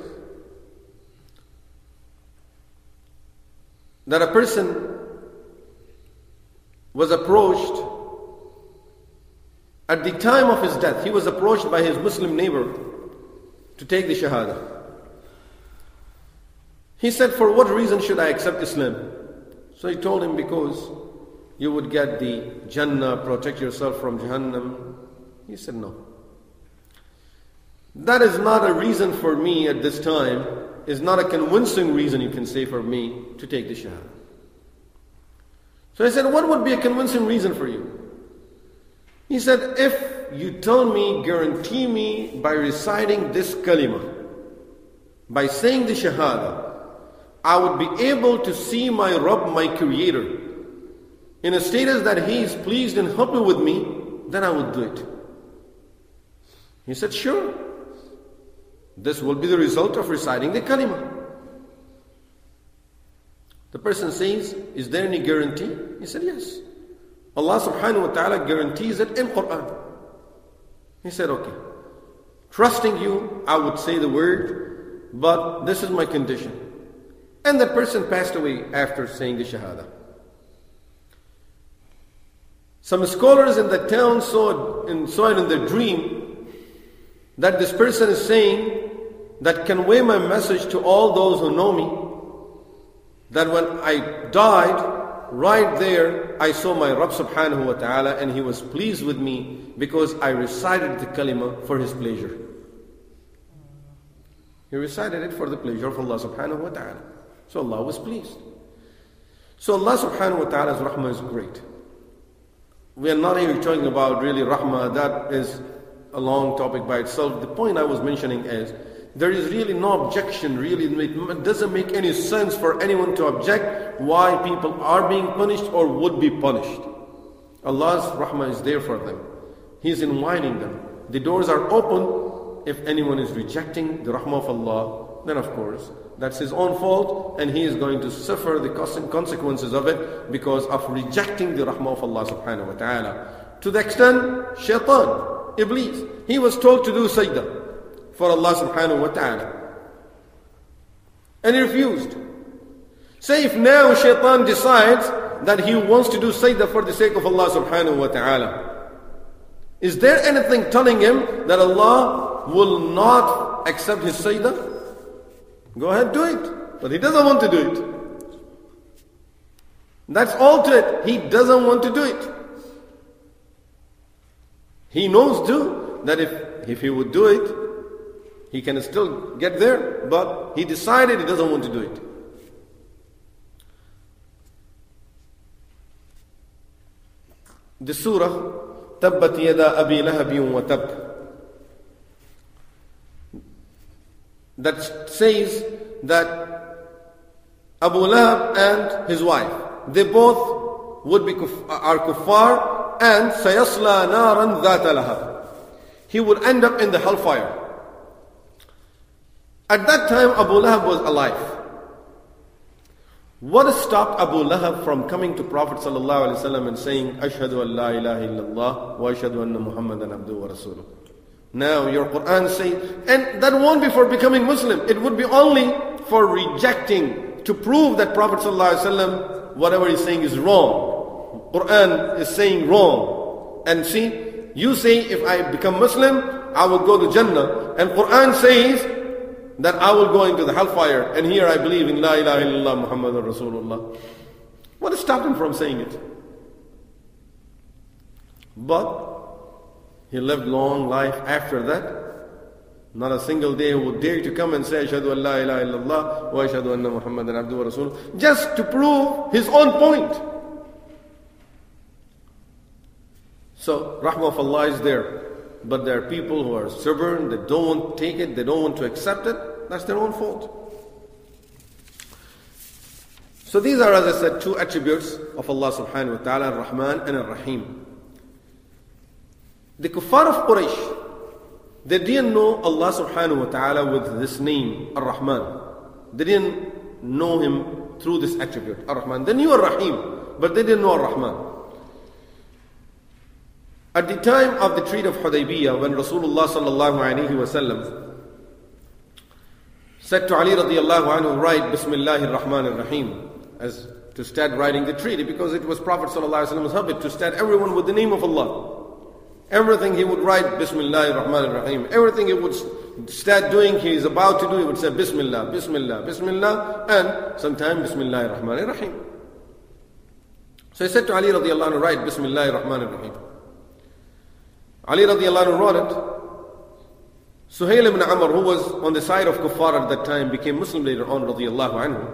that a person was approached at the time of his death. He was approached by his Muslim neighbor to take the shahada. He said, for what reason should I accept Islam? So he told him, because you would get the Jannah, protect yourself from Jahannam. He said, no. That is not a reason for me at this time, is not a convincing reason you can say for me to take the shahada. So I said, what would be a convincing reason for you? He said, if you tell me, guarantee me by reciting this kalima, by saying the shahada, I would be able to see my Rabb, my Creator, in a status that He is pleased and happy with me, then I would do it. He said, sure. This will be the result of reciting the kalima. The person says, is there any guarantee? He said, yes. Allah subhanahu wa ta'ala guarantees it in Quran. He said, okay. Trusting you, I would say the word, but this is my condition. And that person passed away after saying the shahada. Some scholars in the town saw it in their dream that this person is saying that convey my message to all those who know me, that when I died, right there I saw my Rabb subhanahu wa ta'ala and He was pleased with me because I recited the kalima for His pleasure. He recited it for the pleasure of Allah subhanahu wa ta'ala. So Allah was pleased. So Allah subhanahu wa ta'ala's rahmah is great. we are not here talking about really rahmah. That is a long topic by itself. The point I was mentioning is there is really no objection. Really, it doesn't make any sense for anyone to object why people are being punished or would be punished. Allah's rahmah is there for them. He is inviting them. The doors are open. If anyone is rejecting the rahmah of Allah, then of course that's his own fault, and he is going to suffer the consequences of it because of rejecting the rahmah of Allah subhanahu wa ta'ala. To the extent, shaitan, Iblis, he was told to do sajdah for Allah subhanahu wa ta'ala, and he refused. Say if now shaitan decides that he wants to do sajdah for the sake of Allah subhanahu wa ta'ala, is there anything telling him that Allah will not accept his sajdah? Go ahead, do it. But he doesn't want to do it. That's all to it. He doesn't want to do it. He knows too that if he would do it, he can still get there, but he decided he doesn't want to do it. The surah, Tabbat yada abi lahabin wa tab, that says that Abu Lahab and his wife, they both would be are kuffar, and sayasla naran dhata lahab, he would end up in the hellfire. At that time Abu Lahab was alive. What stopped Abu Lahab from coming to Prophet ﷺ and saying, Ashhadu an la ilaha illallah wa ashhadu anna Muhammadan abduhu wa rasuluh? Now your Quran says, and that won't be for becoming Muslim. It would be only for rejecting, to prove that Prophet ﷺ, whatever he's saying is wrong. Quran is saying wrong. And see, you say if I become Muslim, I will go to Jannah. And Quran says that I will go into the hellfire. And here I believe in La ilaha illallah Muhammadur Rasulullah. What stopped him from saying it? But he lived long life after that. Not a single day would dare to come and say, Ashhadu an la ilaha illallah wa ashhadu anna Muhammadan abduhu wa rasuluh, just to prove his own point. So, rahmah of Allah is there. But there are people who are stubborn, they don't want to take it, they don't want to accept it. That's their own fault. So these are, as I said, two attributes of Allah subhanahu wa ta'ala, Ar-Rahman and Ar-Rahim. The kuffar of Quraysh, they didn't know Allah subhanahu wa ta'ala with this name, Ar-Rahman. They didn't know him through this attribute, Ar-Rahman. They knew Ar-Rahim, but they didn't know Ar-Rahman. At the time of the Treaty of Hudaybiyah, when Rasulullah sallallahu alayhi wa sallam said to Ali radiallahu anhu, write Bismillahir Rahmanir Rahim, as to start writing the treaty, because it was Prophet sallallahu alayhi wa sallam's habit to start everyone with the name of Allah. Everything he would write, Bismillahir Rahmanir Rahim. Everything he would start doing, he is about to do, he would say Bismillah, Bismillah, Bismillah, and sometimes Bismillahir Rahmanir Rahim. So he said to Ali radiallahu anhu, write Bismillahir Rahmanir Rahim. Ali radiallahu anhu wrote it. Suhail ibn Amr, who was on the side of kuffar at that time, became Muslim later on radiallahu anhu.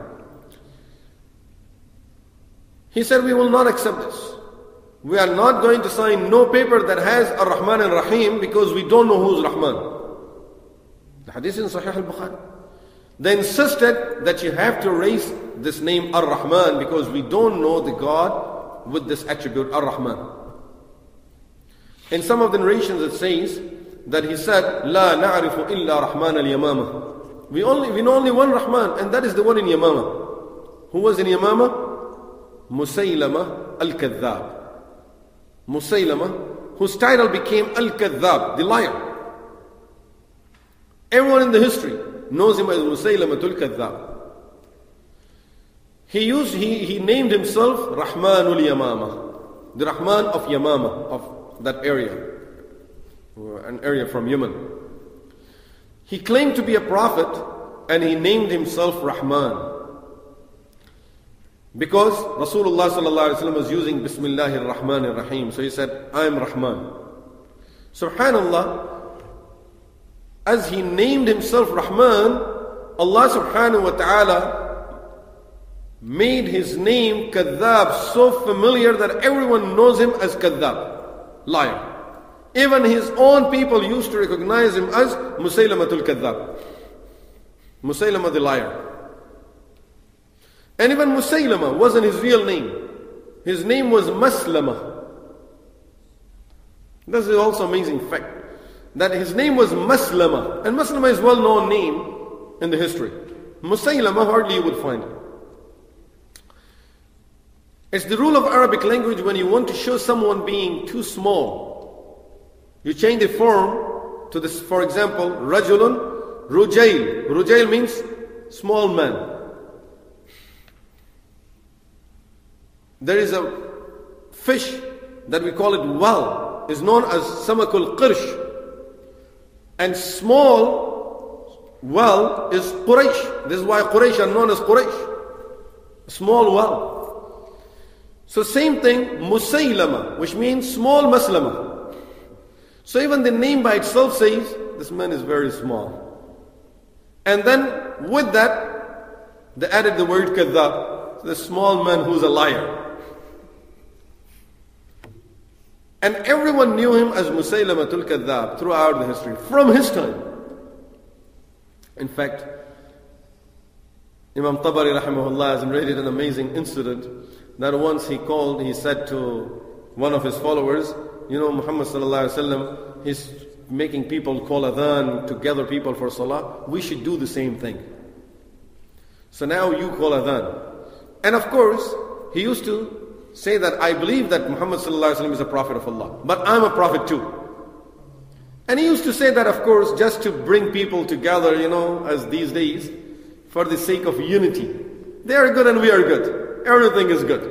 He said, we will not accept this. We are not going to sign no paper that has Ar-Rahman and Rahim, because we don't know who's Rahman. The hadith in Sahih al-Bukhari. They insisted that you have to erase this name Ar-Rahman, because we don't know the God with this attribute Ar-Rahman. In some of the narrations it says that he said, La na'rifu illa Rahman al-Yamama. We know only one Rahman, and that is the one in Yamama. Who was in Yamama? Musaylama al-Kadhab. Musaylama, whose title became Al-Kadhab, the liar. Everyone in the history knows him as Musaylama al-Kadhab. He named himself Rahmanul Yamama, the Rahman of Yamama, of that area, an area from Yemen. He claimed to be a prophet, and he named himself Rahman, because Rasulullah sallallahu alaihi wasallam was using Bismillahir Rahmanir Rahim. So he said, I am Rahman. Subhanallah, as he named himself Rahman, Allah subhanahu wa ta'ala made his name Kadhab so familiar that everyone knows him as Kadhab, liar. Even his own people used to recognize him as Musaylamatul Kadhab, Musaylama the liar. And even Musaylama wasn't his real name. His name was Maslama. This is also amazing fact, that his name was Maslama. And Maslama is a well-known name in the history. Musaylama hardly you would find it. It's the rule of Arabic language, when you want to show someone being too small, you change the form to this. For example, Rajulun Rujail. Rujail means small man. There is a fish that we call it wal, is known as Samakul Qirsh. And small wal is Quraysh. This is why Quraysh are known as Quraysh. Small wal. So same thing, Musaylama, which means small Maslama. So even the name by itself says, this man is very small. And then with that, they added the word Kadhab, the small man who's a liar. And everyone knew him as Musaylamatul Kadhab throughout the history, from his time. In fact, Imam Tabari rahimahullah has narrated an amazing incident that once he said to one of his followers, you know, Muhammad sallallahu alaihi wasallam, he's making people call adhan to gather people for salah. We should do the same thing. So now you call adhan. And of course, he used to say that I believe that Muhammad sallallahu alaihi wasallam is a prophet of Allah, but I'm a prophet too. And he used to say that, of course, just to bring people together, you know, as these days, for the sake of unity. They are good and we are good. Everything is good.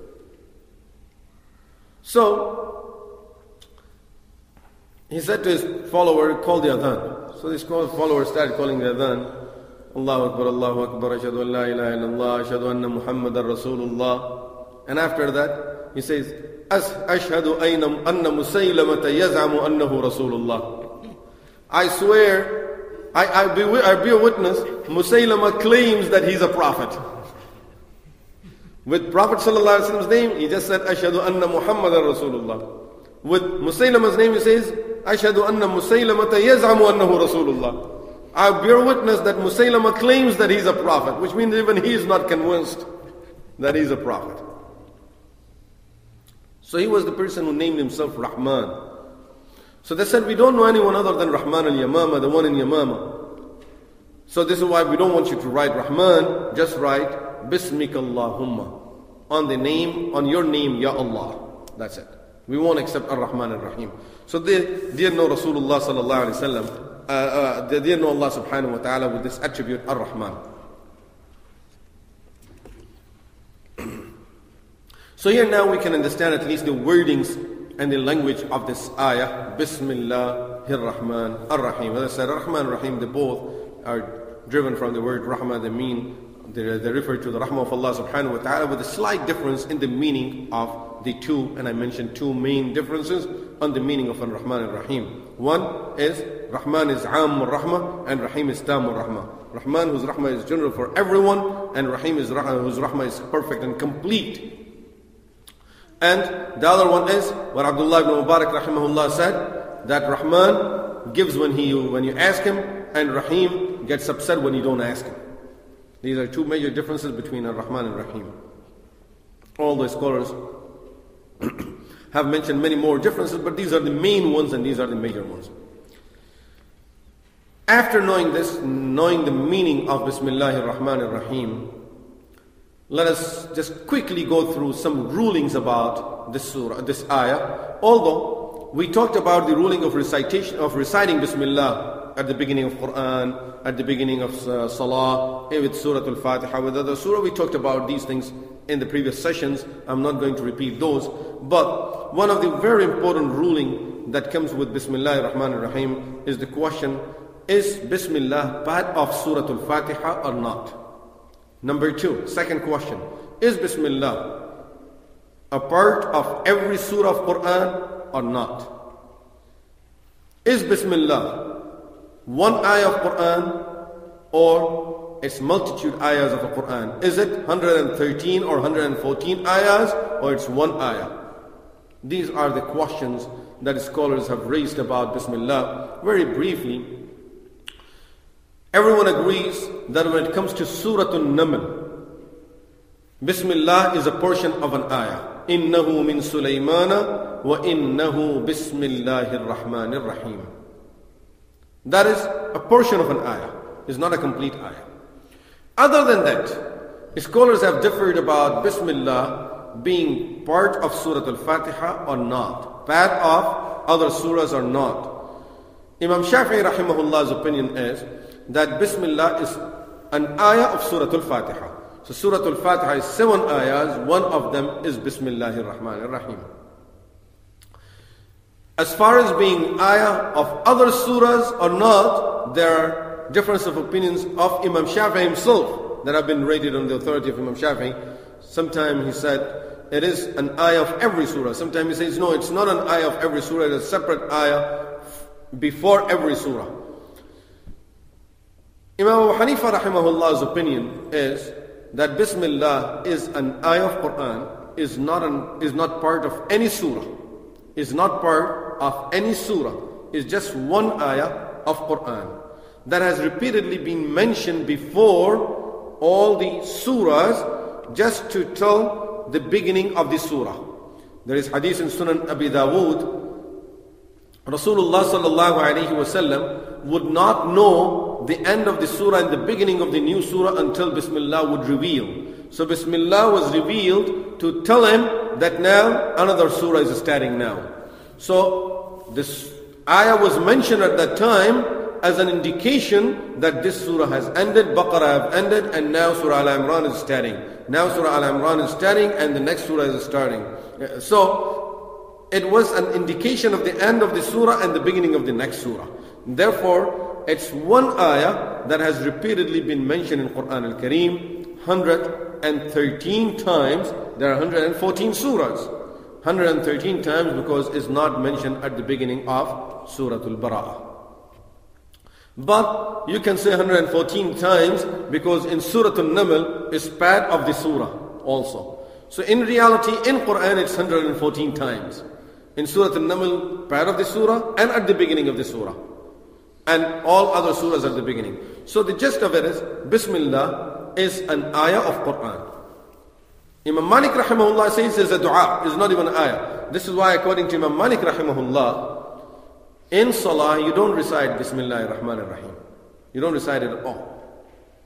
So he said to his follower, call the adhan. So this follower started calling the adhan. Allahu Akbar, Allahu Akbar, ashhadu an la ilaha illallah, ashhadu anna Muhammadan Rasulullah. And after that, he says, ashhadu anna Musaylamata yaz'amu annahu Rasulullah. I swear, I be a witness, Musaylama claims that he's a prophet. With Prophet sallallahu alaihi wasallam's name, he just said, ashhadu anna Muhammadan Rasulullah. With Musaylama's name, he says, ashhadu anna Musaylamata yaz'amu annahu Rasulullah. I bear witness that Musaylama claims that he's a prophet, which means even he is not convinced that he's a prophet. So he was the person who named himself Rahman. So they said, we don't know anyone other than Rahman al-Yamama, the one in Yamama. So this is why we don't want you to write Rahman, just write Bismika Allahumma. On your name, Ya Allah. That's it. We won't accept Ar-Rahman Ar-Rahim. So they didn't know Rasulullah sallallahu alaihi wasallam. They didn't know Allah subhanahu wa ta'ala with this attribute Ar-Rahman. So here now we can understand at least the wordings and the language of this ayah. Bismillahir Rahman Ar-Rahim. As I said, Ar-Rahman Ar-Rahim, they both are driven from the word Rahmah. They refer to the Rahmah of Allah subhanahu wa ta'ala, with a slight difference in the meaning of the two. And I mentioned two main differences on the meaning of Ar-Rahman Ar-Rahim. One is Rahman is Aam Ar-Rahmah and Rahim is Tam Ar-Rahmah. Rahman, whose Rahmah is general for everyone, and Rahim is whose Rahmah is perfect and complete. And the other one is what Abdullah ibn Mubarak rahimahullah said, that Rahman gives when you ask him, and Rahim gets upset when you don't ask him. These are two major differences between Ar-Rahman and Rahim. All the scholars have mentioned many more differences, but these are the main ones and these are the major ones. After knowing this, knowing the meaning of Bismillahir Rahmanir Rahim, let us just quickly go through some rulings about this surah, this ayah. Although we talked about the ruling of reciting Bismillah at the beginning of Quran, at the beginning of Salah, with Surah Al-Fatiha, with other surah, we talked about these things in the previous sessions. I'm not going to repeat those. But one of the very important ruling that comes with Bismillah ar-Rahman ar-Rahim is the question, is Bismillah part of Surah Al-Fatiha or not? Number two, second question, is Bismillah a part of every surah of Quran or not? Is Bismillah one ayah of Quran or its multitude ayahs of the Quran? Is it 113 or 114 ayahs, or it's one ayah? These are the questions that scholars have raised about Bismillah. Very briefly, everyone agrees that when it comes to Surah An-Naml, Bismillah is a portion of an ayah. Innahu min Sulaymana wa innahu Bismillahir Rahmanir Rahim. That is a portion of an ayah. It's not a complete ayah. Other than that, scholars have differed about Bismillah being part of Surah Al-Fatiha or not, part of other surahs or not. Imam Shafi'i rahimahullah's opinion is that Bismillah is an ayah of Surah Al-Fatiha. So Surah Al-Fatiha is 7 ayahs, one of them is Bismillahir Rahmanir Rahim. As far as being ayah of other surahs or not, there are difference of opinions of Imam Shafi'i himself that have been rated on the authority of Imam Shafi'i. Sometimes he said it is an ayah of every surah. Sometimes he says no, it's not an ayah of every surah, it's a separate ayah before every surah. Imam Abu Hanifa rahimahullah's opinion is that Bismillah is an ayah of Quran, is not part of any surah, is not part of any surah, is just one ayah of Quran that has repeatedly been mentioned before all the surahs just to tell the beginning of the surah. There is hadith in Sunan Abi Dawood. Rasulullah sallallahu alayhi wasallam would not know the end of the surah and the beginning of the new surah until Bismillah would reveal. So Bismillah was revealed to tell him that now another surah is starting now. So this ayah was mentioned at that time as an indication that this surah has ended, Baqarah have ended, and now Surah Al-Imran is starting. Now Surah Al-Imran is starting and the next surah is starting. So it was an indication of the end of the surah and the beginning of the next surah. Therefore, it's one ayah that has repeatedly been mentioned in Quran Al-Kareem 113 times. There are 114 surahs. 113 times because it's not mentioned at the beginning of Surah Al-Bara'ah. But you can say 114 times because in Surah Al-Naml is part of the surah also. So in reality, in Quran it's 114 times. In Surah Al-Naml, part of the surah and at the beginning of the surah. And all other surahs at the beginning. So the gist of it is, Bismillah is an ayah of Quran. Imam Malik rahimahullah says it's a dua, it's not even an ayah. This is why according to Imam Malik rahimahullah, in Salah you don't recite Bismillahir Rahmanir Rahim. You don't recite it at all.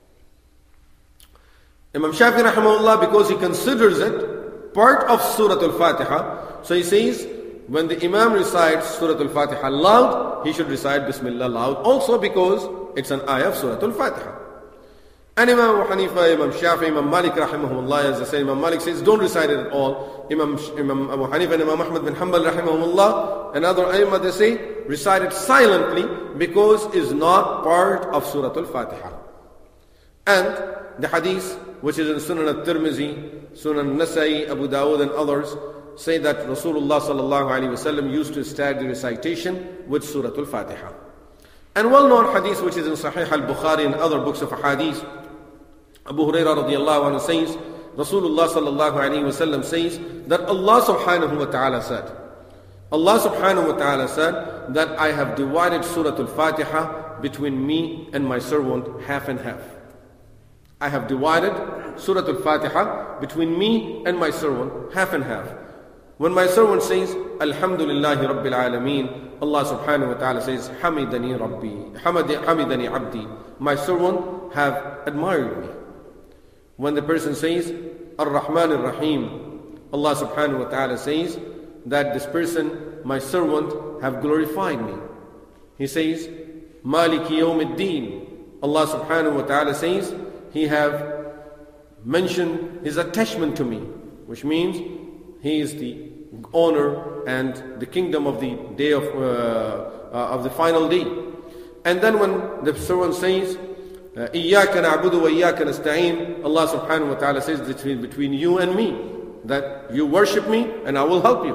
Imam Shafi'i rahimahullah, because he considers it part of Surah Al-Fatiha, so he says when the Imam recites Surah Al-Fatiha loud, he should recite Bismillah loud also because it's an ayah of Surah Al-Fatiha. And Imam Abu Hanifa, Imam Shafi'i, Imam Malik rahimahumullah, as I say, Imam Malik says don't recite it at all. Imam Abu Hanifa and Imam Ahmad bin Hanbal rahimahumullah and other Ayyimah, they say recite it silently because it's not part of Surah Al-Fatiha. And the hadith which is in Sunan Al-Tirmizi, Sunan Nasai, Abu Dawud and others say that Rasulullah sallallahu alaihi wasallam used to start the recitation with Surah Al-Fatiha. And well-known hadith which is in Sahih Al-Bukhari and other books of hadith, Abu Hurairah radiyallahu anhu says, Rasulullah sallallahu alayhi wa sallam says that Allah subhanahu wa ta'ala said, Allah subhanahu wa ta'ala said that I have divided Surah Al-Fatiha between me and my servant half and half. I have divided Surah Al-Fatiha between me and my servant half and half. When my servant says, Alhamdulillahi Rabbil Alameen, Allah subhanahu wa ta'ala says, Hamidani Rabbi, Hamidani Abdi, my servant have admired me. When the person says, Ar-Rahman Ar-Rahim, Allah subhanahu wa ta'ala says that this person, my servant, have glorified me. He says, Maliki Yawmiddin, Allah subhanahu wa ta'ala says, He have mentioned His attachment to me, which means He is the owner and the kingdom of the day of the final day. And then when the servant says, إِيَّاكَ نَعْبُدُ وَإِيَّاكَ نَسْتَعِينُ, Allah subhanahu wa ta'ala says between you and me, that you worship me and I will help you.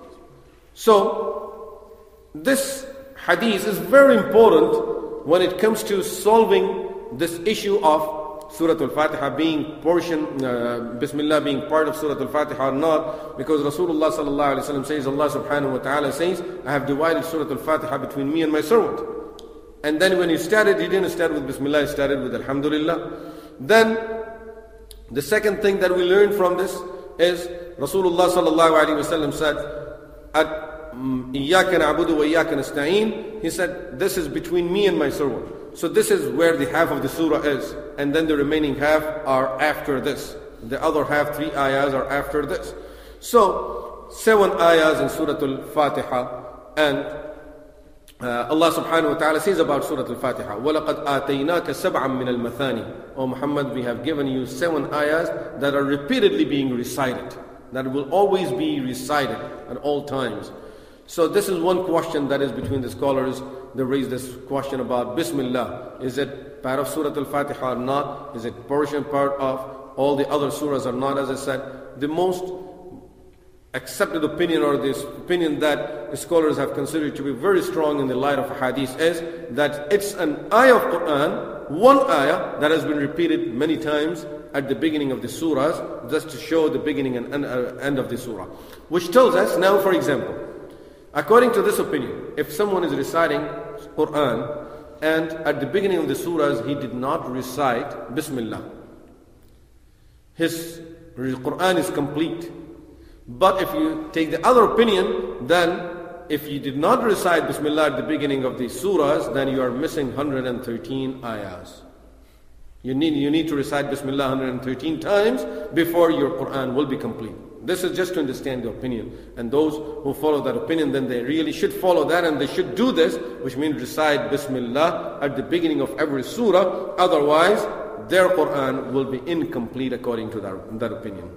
So this hadith is very important when it comes to solving this issue of Surah Al-Fatiha being Bismillah being part of Surah Al-Fatiha or not, because Rasulullah sallallahu alaihi wasallam says, Allah subhanahu wa ta'ala says, I have divided Surah Al-Fatiha between me and my servant. And then when he started, he didn't start with Bismillah, he started with Alhamdulillah. Then the second thing that we learn from this is Rasulullah sallallahu alaihi wasallam said, إِيَّاكَ نَعْبُدُ وَإِيَّاكَ نَسْتَعِينَ. He said, this is between me and my servant. So this is where the half of the surah is. And then the remaining half are after this. The other half, 3 ayahs, are after this. So 7 ayahs in Surah Al-Fatiha. And Allah subhanahu wa ta'ala says about Surah Al-Fatiha, وَلَقَدْ آتَيْنَاكَ سَبْعًا مِنَ الْمَثَانِ. O Muhammad, we have given you 7 ayahs that are repeatedly being recited, that will always be recited at all times. So this is one question that is between the scholars. They raise this question about Bismillah. Is it part of Surah Al-Fatiha or not? Is it portion part of all the other surahs or not? As I said, the most accepted opinion, or this opinion that scholars have considered to be very strong in the light of hadith, is that it's an ayah of Quran, one ayah that has been repeated many times at the beginning of the surahs, just to show the beginning and end of the surah. Which tells us, now for example, according to this opinion, if someone is reciting Quran and at the beginning of the surahs he did not recite Bismillah, his Quran is complete. But if you take the other opinion, then if you did not recite Bismillah at the beginning of the surahs, then you are missing 113 ayahs. You need to recite Bismillah 113 times before your Quran will be complete. This is just to understand the opinion. And those who follow that opinion, then they really should follow that, and they should do this, which means recite Bismillah at the beginning of every surah. Otherwise, their Quran will be incomplete according to that opinion.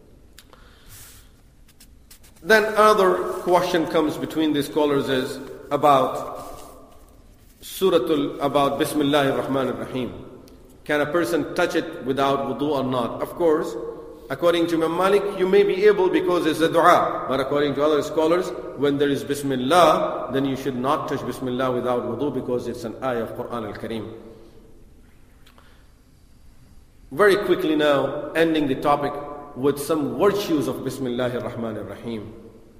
Then another question comes between the scholars is about about Bismillah ar-Rahman ar-Rahim. Can a person touch it without wudu or not? Of course, according to Imam Malik, you may be able because it's a dua. But according to other scholars, when there is Bismillah, then you should not touch Bismillah without wudu because it's an ayah of Quran al-Kareem. Very quickly now, ending the topic with some virtues of Bismillah ar-Rahman ar-Rahim.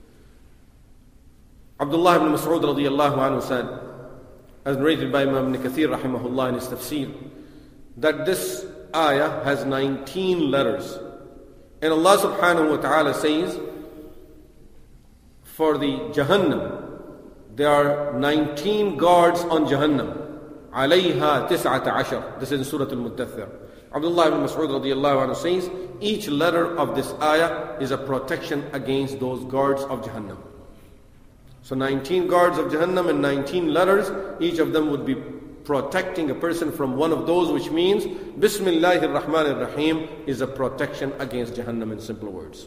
Abdullah ibn Mas'ud radiyallahu anhu said, as narrated by Imam Ibn Kathir rahimahullah in his tafsir, that this ayah has 19 letters. And Allah subhanahu wa ta'ala says, for the Jahannam, there are 19 guards on Jahannam. عَلَيْهَا تِسْعَةَ عَشَرٍ. This is in Surah Al-Muddathir. Abdullah ibn Mas'ud radiyallahu anhu says, each letter of this ayah is a protection against those guards of Jahannam. So 19 guards of Jahannam and 19 letters, each of them would be protecting a person from one of those, which means Bismillah ar-Rahman ar-Rahim is a protection against Jahannam in simple words.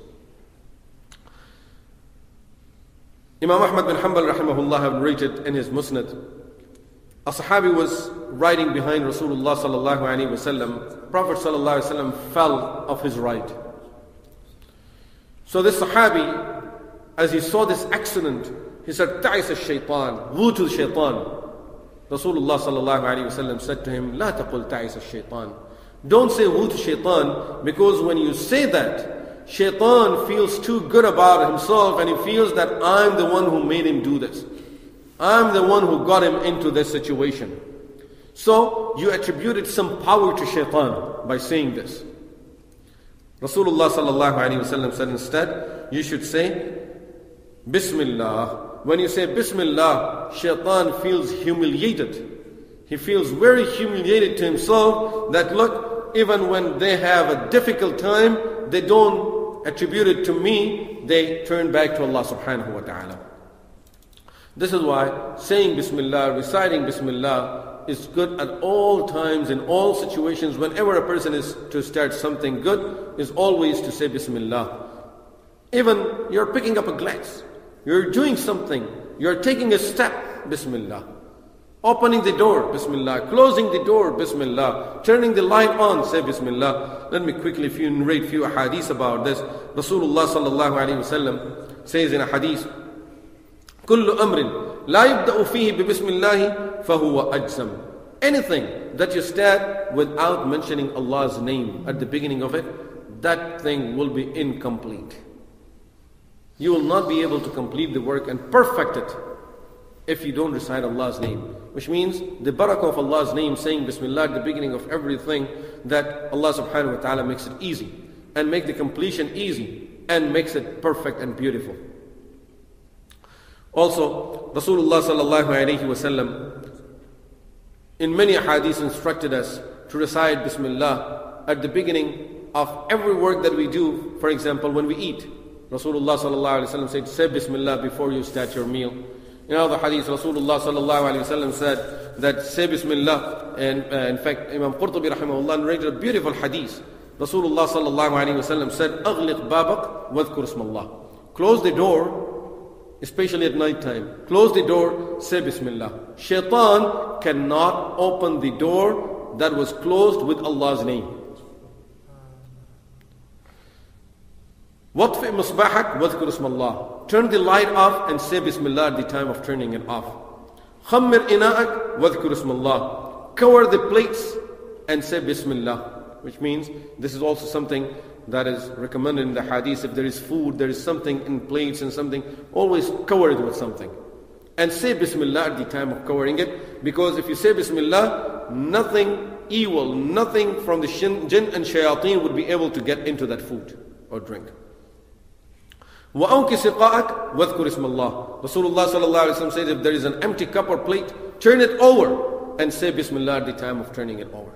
Imam Ahmad bin Hanbal rahimahullah have narrated in his Musnad, a Sahabi was riding behind Rasulullah sallallahu alaihi wasallam. Prophet sallallahu alaihi wasallam fell off his ride. So this Sahabi, as he saw this accident, he said, "Ta'is al-shaytan, woe to the shaitan." Rasulullah sallallahu alaihi wasallam said to him, "La taqul ta'is al-shaytan." Don't say woe to shaitan, because when you say that, shaitan feels too good about himself and he feels that I'm the one who made him do this. I'm the one who got him into this situation. So you attributed some power to shaitan by saying this. Rasulullah sallallahu alaihi wasallam said instead, you should say Bismillah. When you say Bismillah, shaitan feels humiliated. He feels very humiliated to himself that look, even when they have a difficult time, they don't attribute it to me, they turn back to Allah subhanahu wa ta'ala. This is why saying Bismillah, reciting Bismillah is good at all times, in all situations. Whenever a person is to start something good, is always to say Bismillah. Even you're picking up a glass, you're doing something, you're taking a step, Bismillah. Opening the door, Bismillah. Closing the door, Bismillah. Turning the light on, say Bismillah. Let me quickly narrate few hadiths about this. Rasulullah sallallahu alayhi wa sallam says in a hadith, كل أمر لا يبدأ فيه ببسم الله فهو أجسم. anything that you start without mentioning Allah's name at the beginning of it, that thing will be incomplete. You will not be able to complete the work and perfect it if you don't recite Allah's name. Which means the barakah of Allah's name, saying Bismillah at the beginning of everything, that Allah subhanahu wa ta'ala makes it easy and make the completion easy and makes it perfect and beautiful. Also, Rasulullah sallallahu alayhi wasallam in many hadiths instructed us to recite Bismillah at the beginning of every work that we do. For example, when we eat, Rasulullah sallallahu alayhi wasallam said, say Bismillah before you start your meal. In other hadith, Rasulullah sallallahu alayhi wasallam said that say Bismillah, and in fact Imam Qurtubi rahimahullah narrated a beautiful hadith. Rasulullah sallallahu alayhi wasallam said, أغلق بابك واذكر اسم الله. Close the door, especially at night time. Close the door, say Bismillah. Shaitan cannot open the door that was closed with Allah's name. وَطْفِئْ مُصْبَاحَكَ وَاذْكُرْ اسْمَ اللَّهِ. Turn the light off and say Bismillah at the time of turning it off. خَمِّرْ إِنَاءَكَ وَاذْكُرْ اسْمَ اللَّهِ. Cover the plates and say Bismillah. Which means this is also something that is recommended in the hadith. If there is food, there is something in plates and something, always cover it with something. And say Bismillah at the time of covering it. Because if you say Bismillah, nothing evil, nothing from the jinn and shayateen would be able to get into that food or drink. وَأَوْكِ سِقَاءَكَ وَاذْكُرْ اسْمَ اللَّهِ. Rasulullah sallallahu alayhi wa sallam says, if there is an empty cup or plate, turn it over and say Bismillah at the time of turning it over.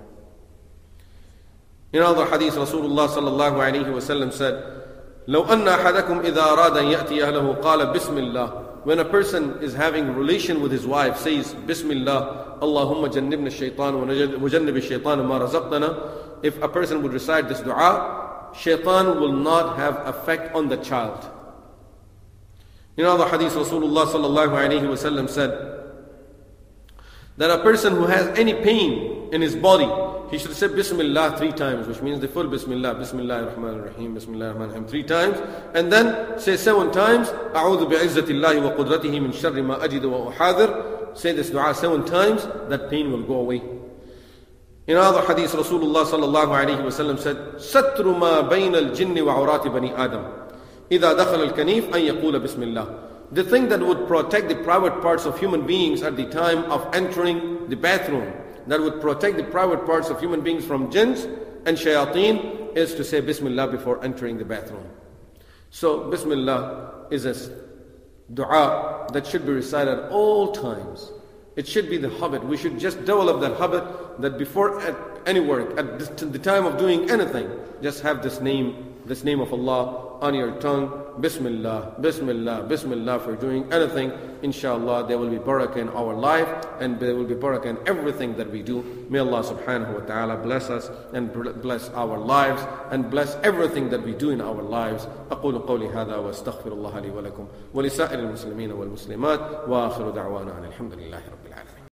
In another hadith, Rasulullah sallallahu alayhi wa sallam said, لَوْ أَنَّ أَحَدَكُمْ إِذَا أَرَادَ أَنْ يَأْتِيَ أَهْلَهُ قَالَ بِسْمِ اللَّهِ. When a person is having relation with his wife, says Bismillah, Allahumma jannibna shaitan wa jannib shaitan ma razaqtana. If a person would recite this dua, shaitan will not have effect on the child. In another hadith, Rasulullah sallallahu alayhi wa sallam said that a person who has any pain in his body, he should say Bismillah 3 times, which means the full Bismillah, Bismillah ar-Rahman ar-Rahim, Bismillah ar-Rahman ar-Rahim 3 times, and then say 7 times, A'udhu bi'izzatillahi wa qudratihi min sharri ma ajidu wa uhadir. Say this dua 7 times, that pain will go away. In another hadith, Rasulullah sallallahu alayhi wa sallam said, Satru ma bayna al-jinni wa awrati bani Adam. إِذَا دَخَلَ الْكَنِيفِ أَنْ يَقُولَ بِسْمِ اللَّهِ. The thing that would protect the private parts of human beings at the time of entering the bathroom, that would protect the private parts of human beings from jinns and shayateen, is to say Bismillah before entering the bathroom. So Bismillah is a dua that should be recited at all times. It should be the habit. We should just develop that habit, that before at any work, at the time of doing anything, just have this name of Allah on your tongue. Bismillah, Bismillah, Bismillah for doing anything. Inshallah, there will be barakah in our life and there will be barakah in everything that we do. May Allah subhanahu wa ta'ala bless us and bless our lives and bless everything that we do in our lives. أقول قولي هذا وأستغفر الله لي ولكم ولسائر المسلمين والمسلمات وآخر دعوانا أن الحمد لله رب العالمين.